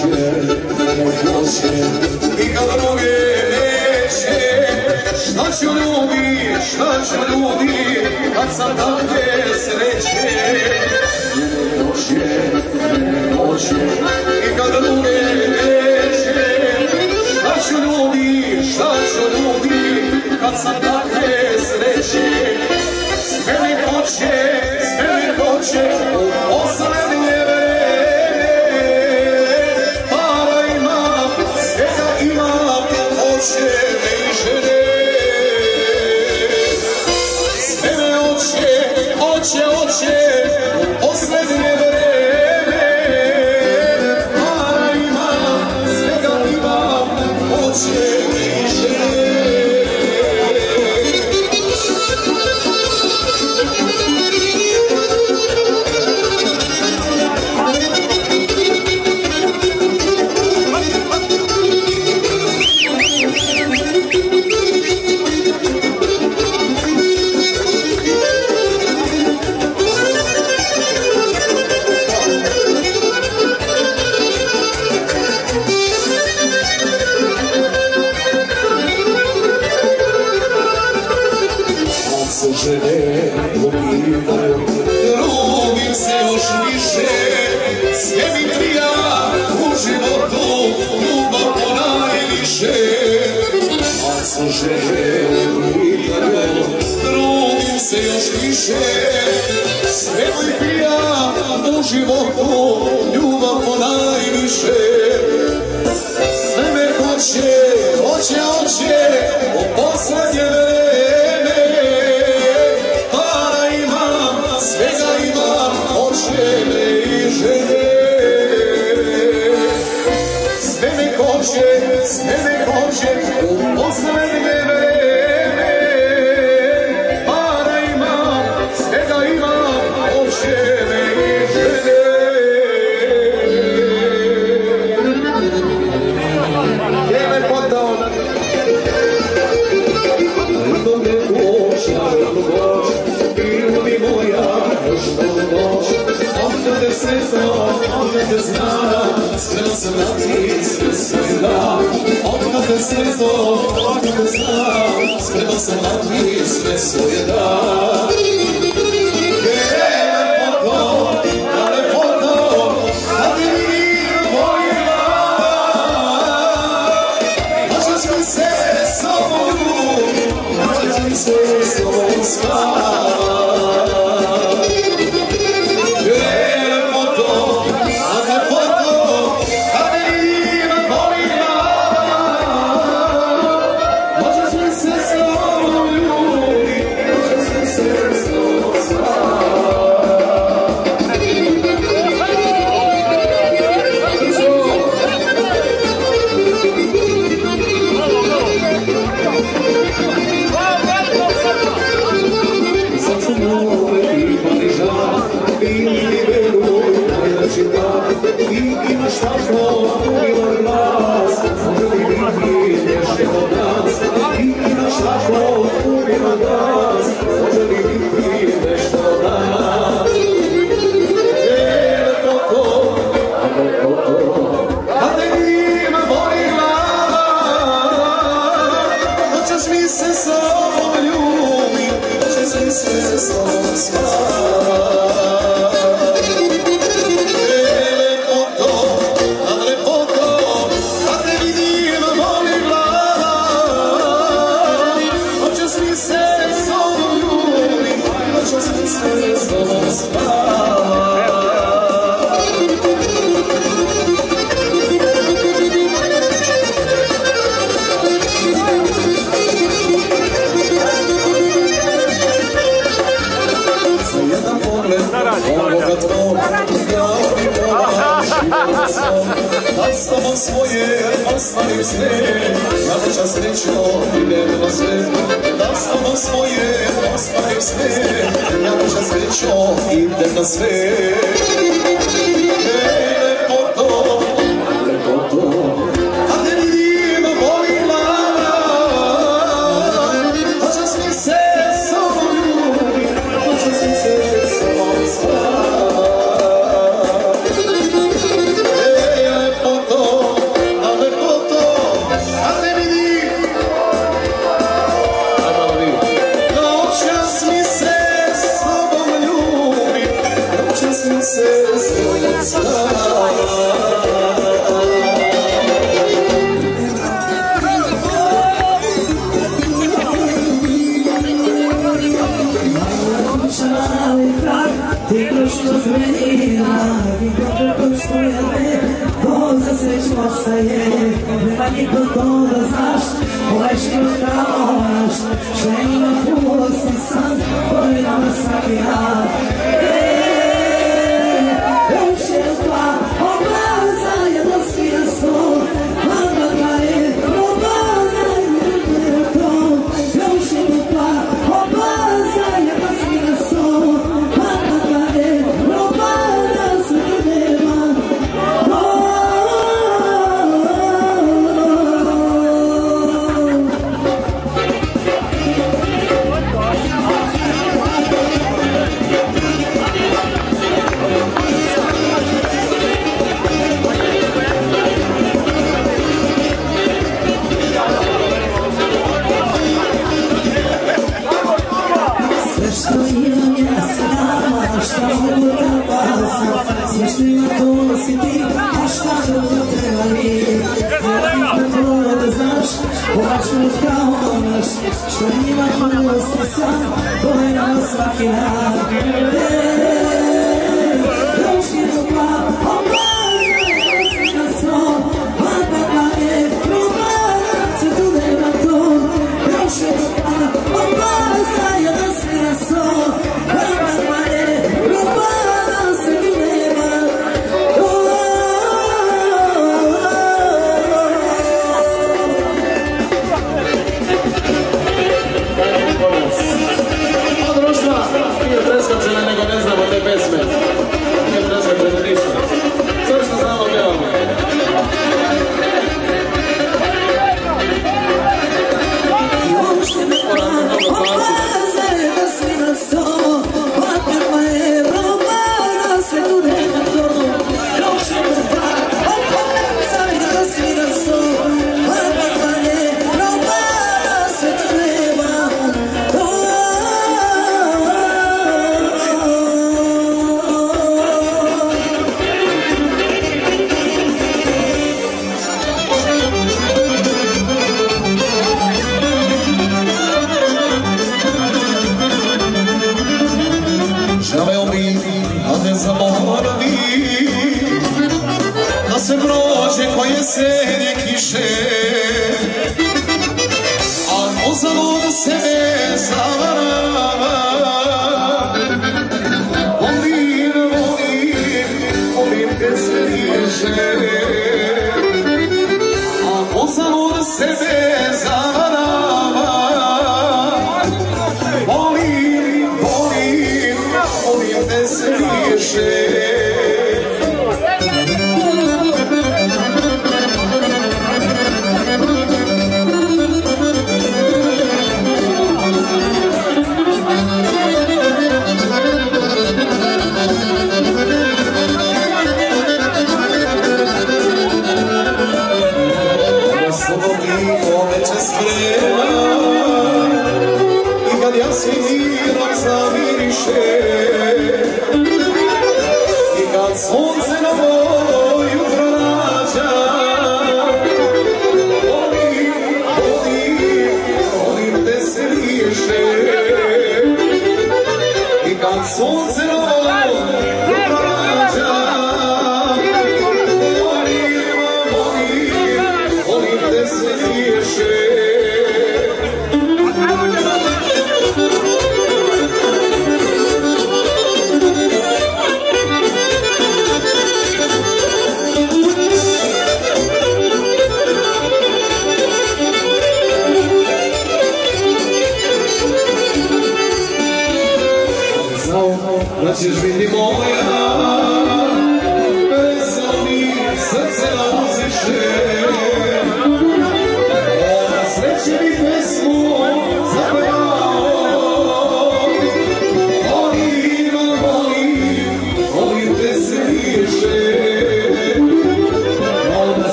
hoće i kad druge neće. Šta ću ljudi, kad sam takve sreće. Mene hoće i kad druge neće. Šta ću ljudi, kad sam takve sreće. Sve mi hoće, u poslednje vreme. Para imam, svega imam, hoće me i žene. Sve me hoće, u poslednje vreme. Para imam, svega imam, hoće me i žene. Žene ubivaju, ljubim se još više. Sve mi trija u životu, ljubav ponajviše. Kad su žene ubivaju, ljubim se još više. Sve mi trija u životu, ljubav ponajviše. Sve me hoće, u poslednje vreme. Para imam, svega imam, hoće me i žene. Sve me hoće, u poslednje vreme. Para imam, svega imam, hoće me i žene. Gdje me podao? Do me doći, ljubi moja, još do noć. Onda te sretno, onda te znam, sve se vrati, sve svoj dan. Onda te sretno, onda te znam, sve se vrati, sve svoj dan. Lepoto, da te vidim mojima. Hoćeš mi se s tobom ljubim, hoćeš mi se s tobom spavati. Kad s tobom svoje ostavim sve, ja noća srećno idem na sve. Kad s tobom svoje ostavim sve, ja noća srećno idem na sve. Lepoto, kad te vidim boli glava. Hoćeš mi se s tobom ljubim, hoćeš mi se s tobom spavati. Lepoto,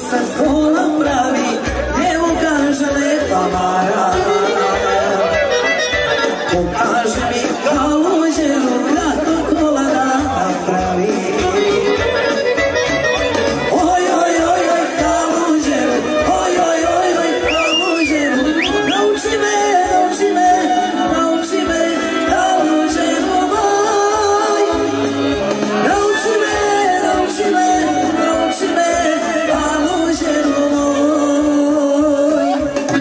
sad kola pravi, evo kaže lepa Mara. Pokaži mi Kaluđeru kako kola napravi. Oj, oj, oj, oj, Kaluđeru, oj, oj, oj, oj, Kaluđeru, nauči me, nauči me, nauči me, Kaluđeru moj. Nauči me, nauči me, nauči me, Kaluđeru moj.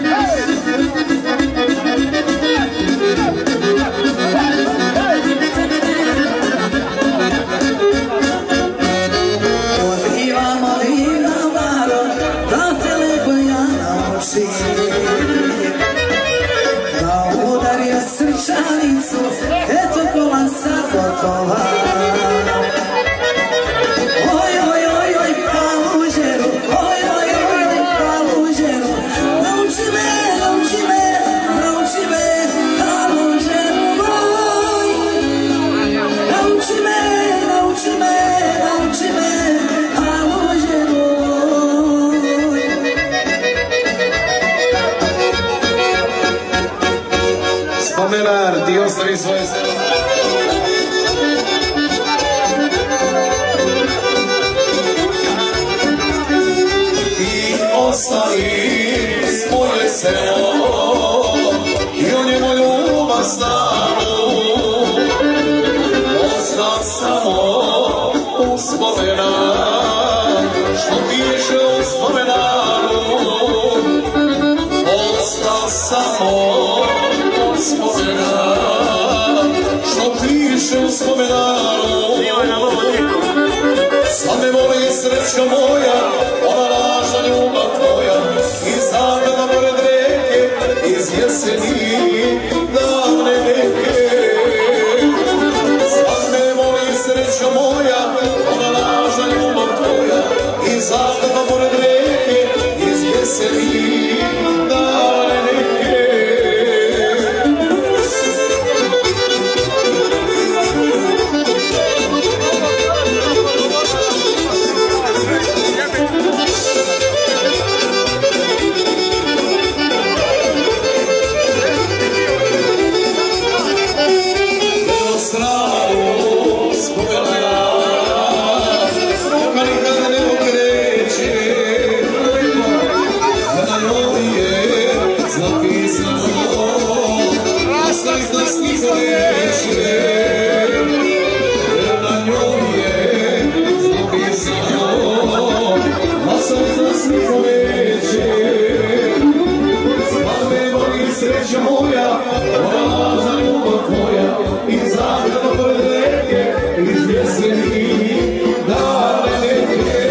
Odivamo divna Maro, da te lepo ja naučim, da udario srčanicu, eto kola sad gotova. Oj, oj, oj, oj, Kaluđeru, oj, oj, oj, oj, Kaluđeru, nauči me, nauči me, nauči me, Kaluđeru moj. Nauči me, nauči me, nauči me, Kaluđeru moj. Spomenar, ti ostavi svoje selo. Ti ostavi svoje selo i o njemu ljubav staru. Osta samo uspomenar, što piše u spomenaru. Osta samo spomenar, što piše u spomenaru. Sad me voli srećka moja, ona lažna ljubav tvoja, iz zagrada pored reke, iz jeseni davne neke. Sad me voli srećka moja, ona lažna ljubav tvoja, iz zagrada pored reke, iz jeseni davne neke. Sreća moja, ona lažna ljubav tvoja, iz zagrada pored reke, iz jeseni davne neke.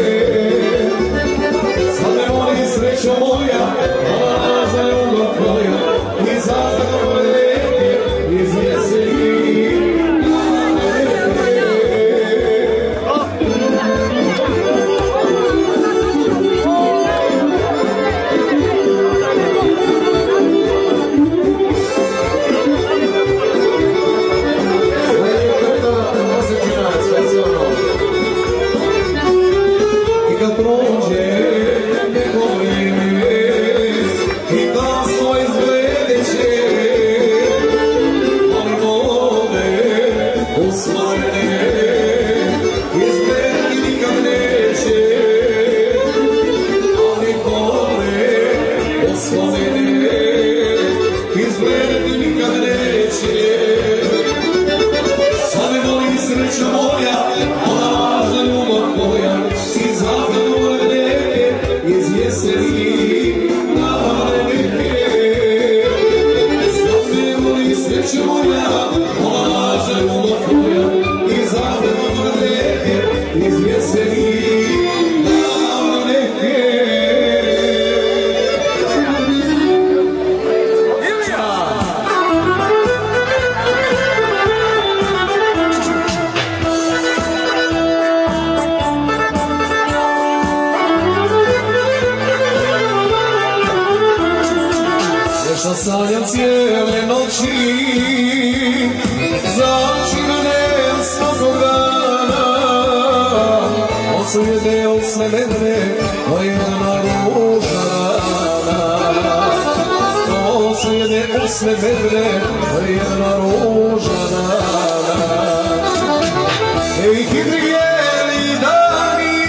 Sad me voli sreća moja, ona lažna ljubav tvoja, iz zagrada pored reke, iz jeseni davne neke. Šta sanjam cijele noći, začinem svakog dana. On su je deo sve mene, koji je ružana, to sjede usne vedre, jedna ružana. Ej, hitri jeli dani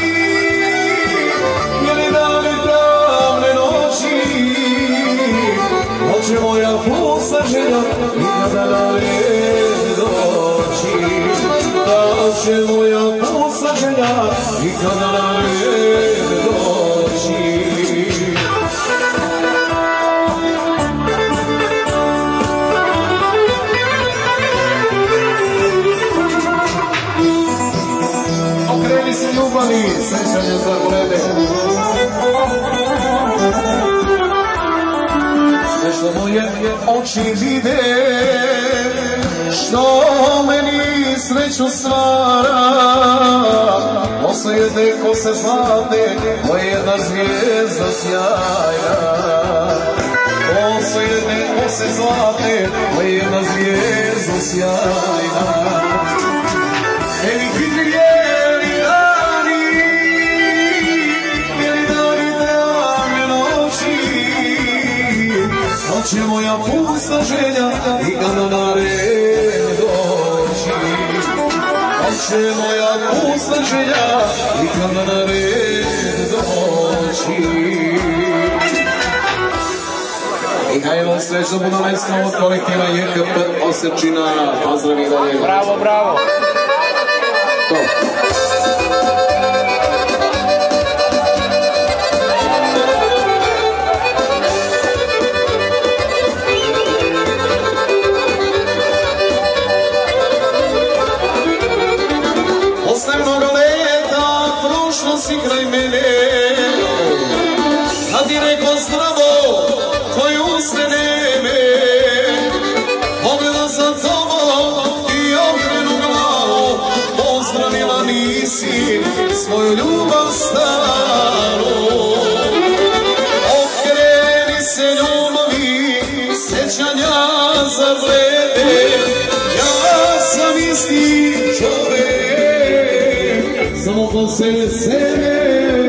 tamne noći, hoće moja pusta želja nikada na red doći. Da će moja pusta želja nikada na red doći. Okreni se ljubavi, sećanje zaglede. Sve što moje oči vide, što meni sreću stvara, osjete ko se zlatne, ko je jedna zvijezda sjajna. Osjete ko se zlatne, ko je jedna zvijezda sjajna. Evi hitri jeli dani tamne noći, hoće moja pusta želja nikada na red doći. Hoće moja pusta želja nikada na red doći. Mihajlo Srećno Budomensko od kolektiva JKP Osečina. Pozdrav i dalje. Bravo, bravo. Posle mnogo leta prošlo si kraj mene, a ti rekao zdravo tvoje usne neme. Pogledao sam tobom i okrenu glavu, pozdravila nisi svoju ljubav staru. Okreni se ljubavi, sećanja zablede, ja sam isti čovek, samo posle sebe.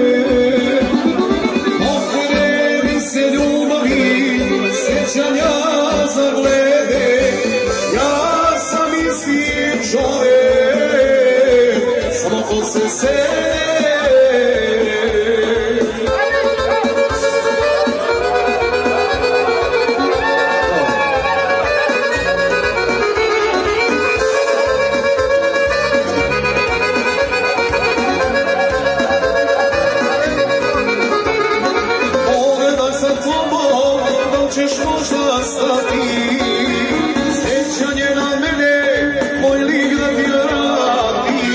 Okreni se ljubavi, sećanja zaglede, ja sam isti čovek, samo posle sebe. Ćeš možda stati, sećanje na mene, moj lik da ti vrati.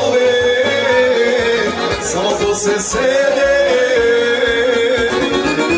se sede,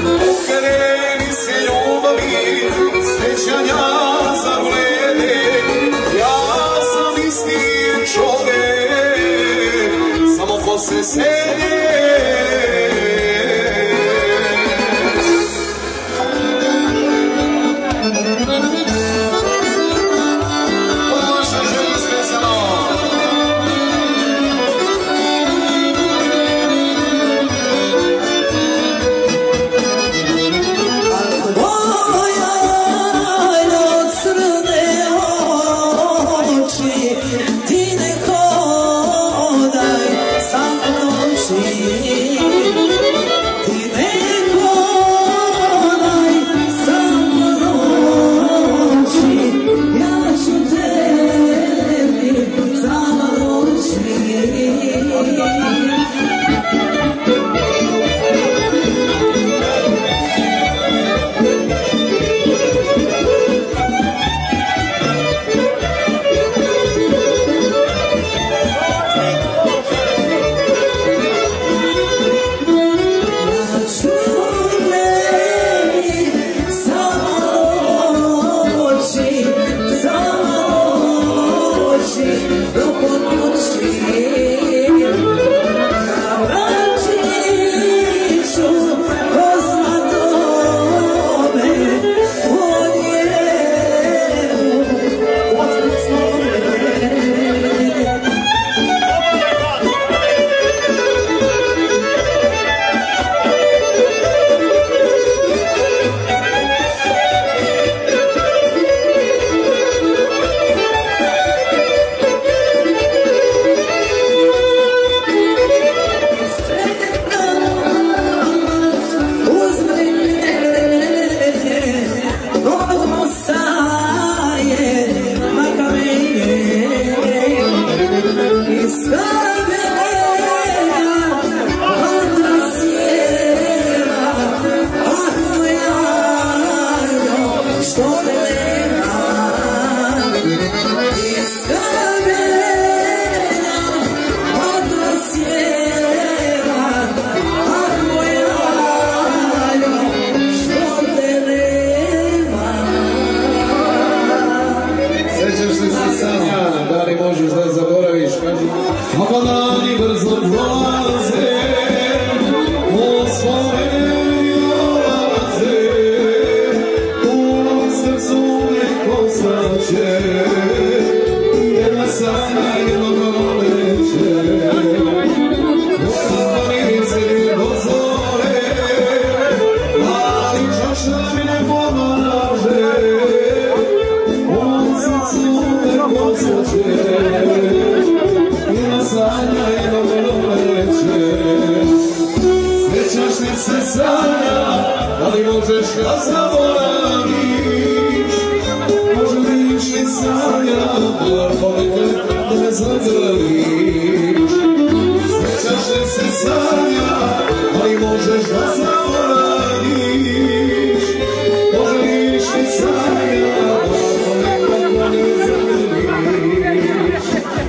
možeš da zaboraviš, poželiš li sanja, ponekad da me zagrliš. Sjećaš li se sanja, ali možeš da zaboraviš, poželiš li sanja, ponekad da me zagrliš.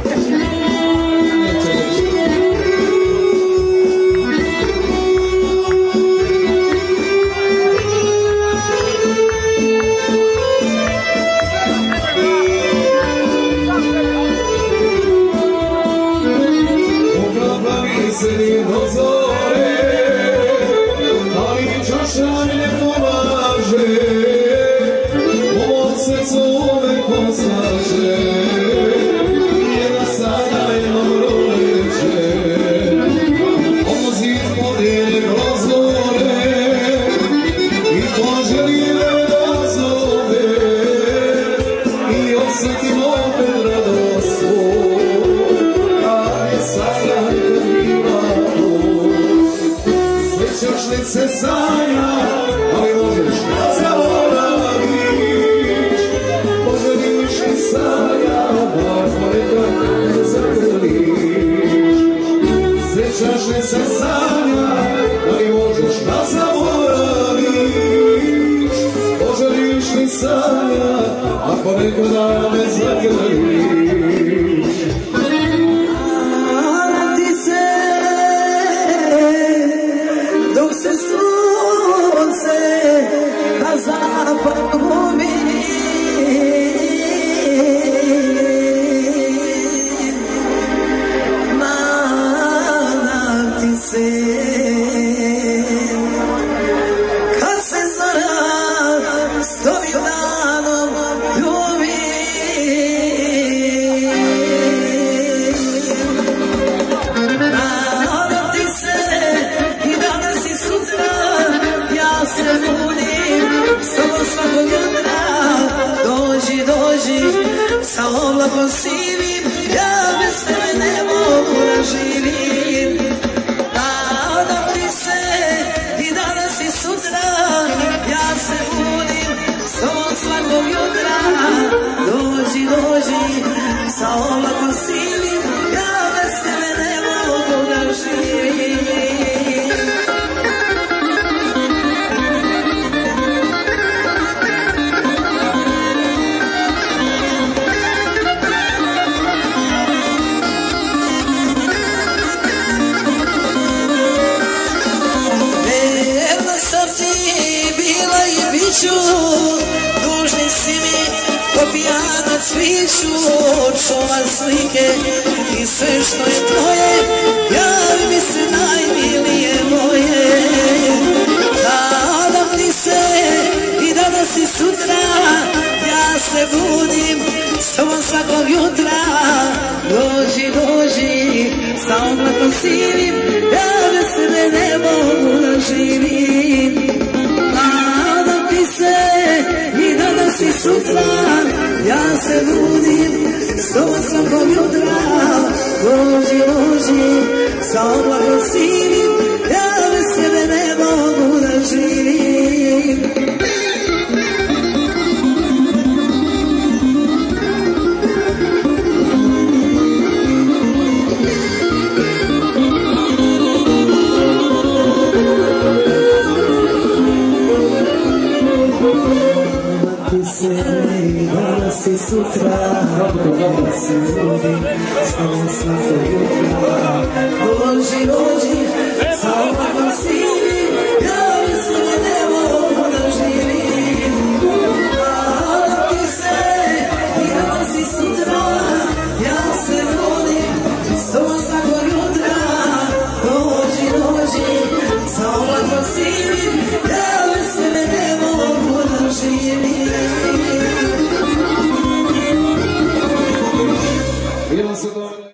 Do zore, ali čaša ne pomaže, u mom srcu uvek poslaže, jedna sada imam roleće. Ovo zid podijeli prozore i poželi da me dozove i osjetim opet radost svoj, ali sada sjećaš li se sanja, ali možeš da zaboraviš, poželiš li sanja, ponekad da zagrliš. Sjećaš li se sanja, ali možeš da zaboraviš, poželiš li sanja, a ponekad da me zagrliš. Sa oblakom sivim, ja bez tebe ne mogu da živim. Nadam ti se i danas i sutra, ja se budim s tobom svakog jutra. Dođi, dođi, sa oblakom sivim, ja bez tebe ne mogu da živim. Dužni si mi ko pijanac piću, čuvar slike i sve što je tvoje, javi mi se najmilije moje. Nadam ti se i danas i sutra, ja se budim s tobom svakog jutra. Dođi, dođi, sa oblakom sivim, ja bez tebe ne mogu da živim. I danas i sutra, ja se budim s tobom svakog jutra. Dođi, dođi, sa oblakom sivim, ja bez tebe ne mogu da živim. Danas i sutra, ja se budim s tobom svakog jutra. Dođi, dođi, sa oblakom sivim, ja bez tebe ne mogu da živim. Nadam ti se i danas i sutra, ja se budim s tobom svakog jutra. Dođi, dođi, sa oblakom sivim, ja bez tebe ne mogu da živim. Bilo se dobro.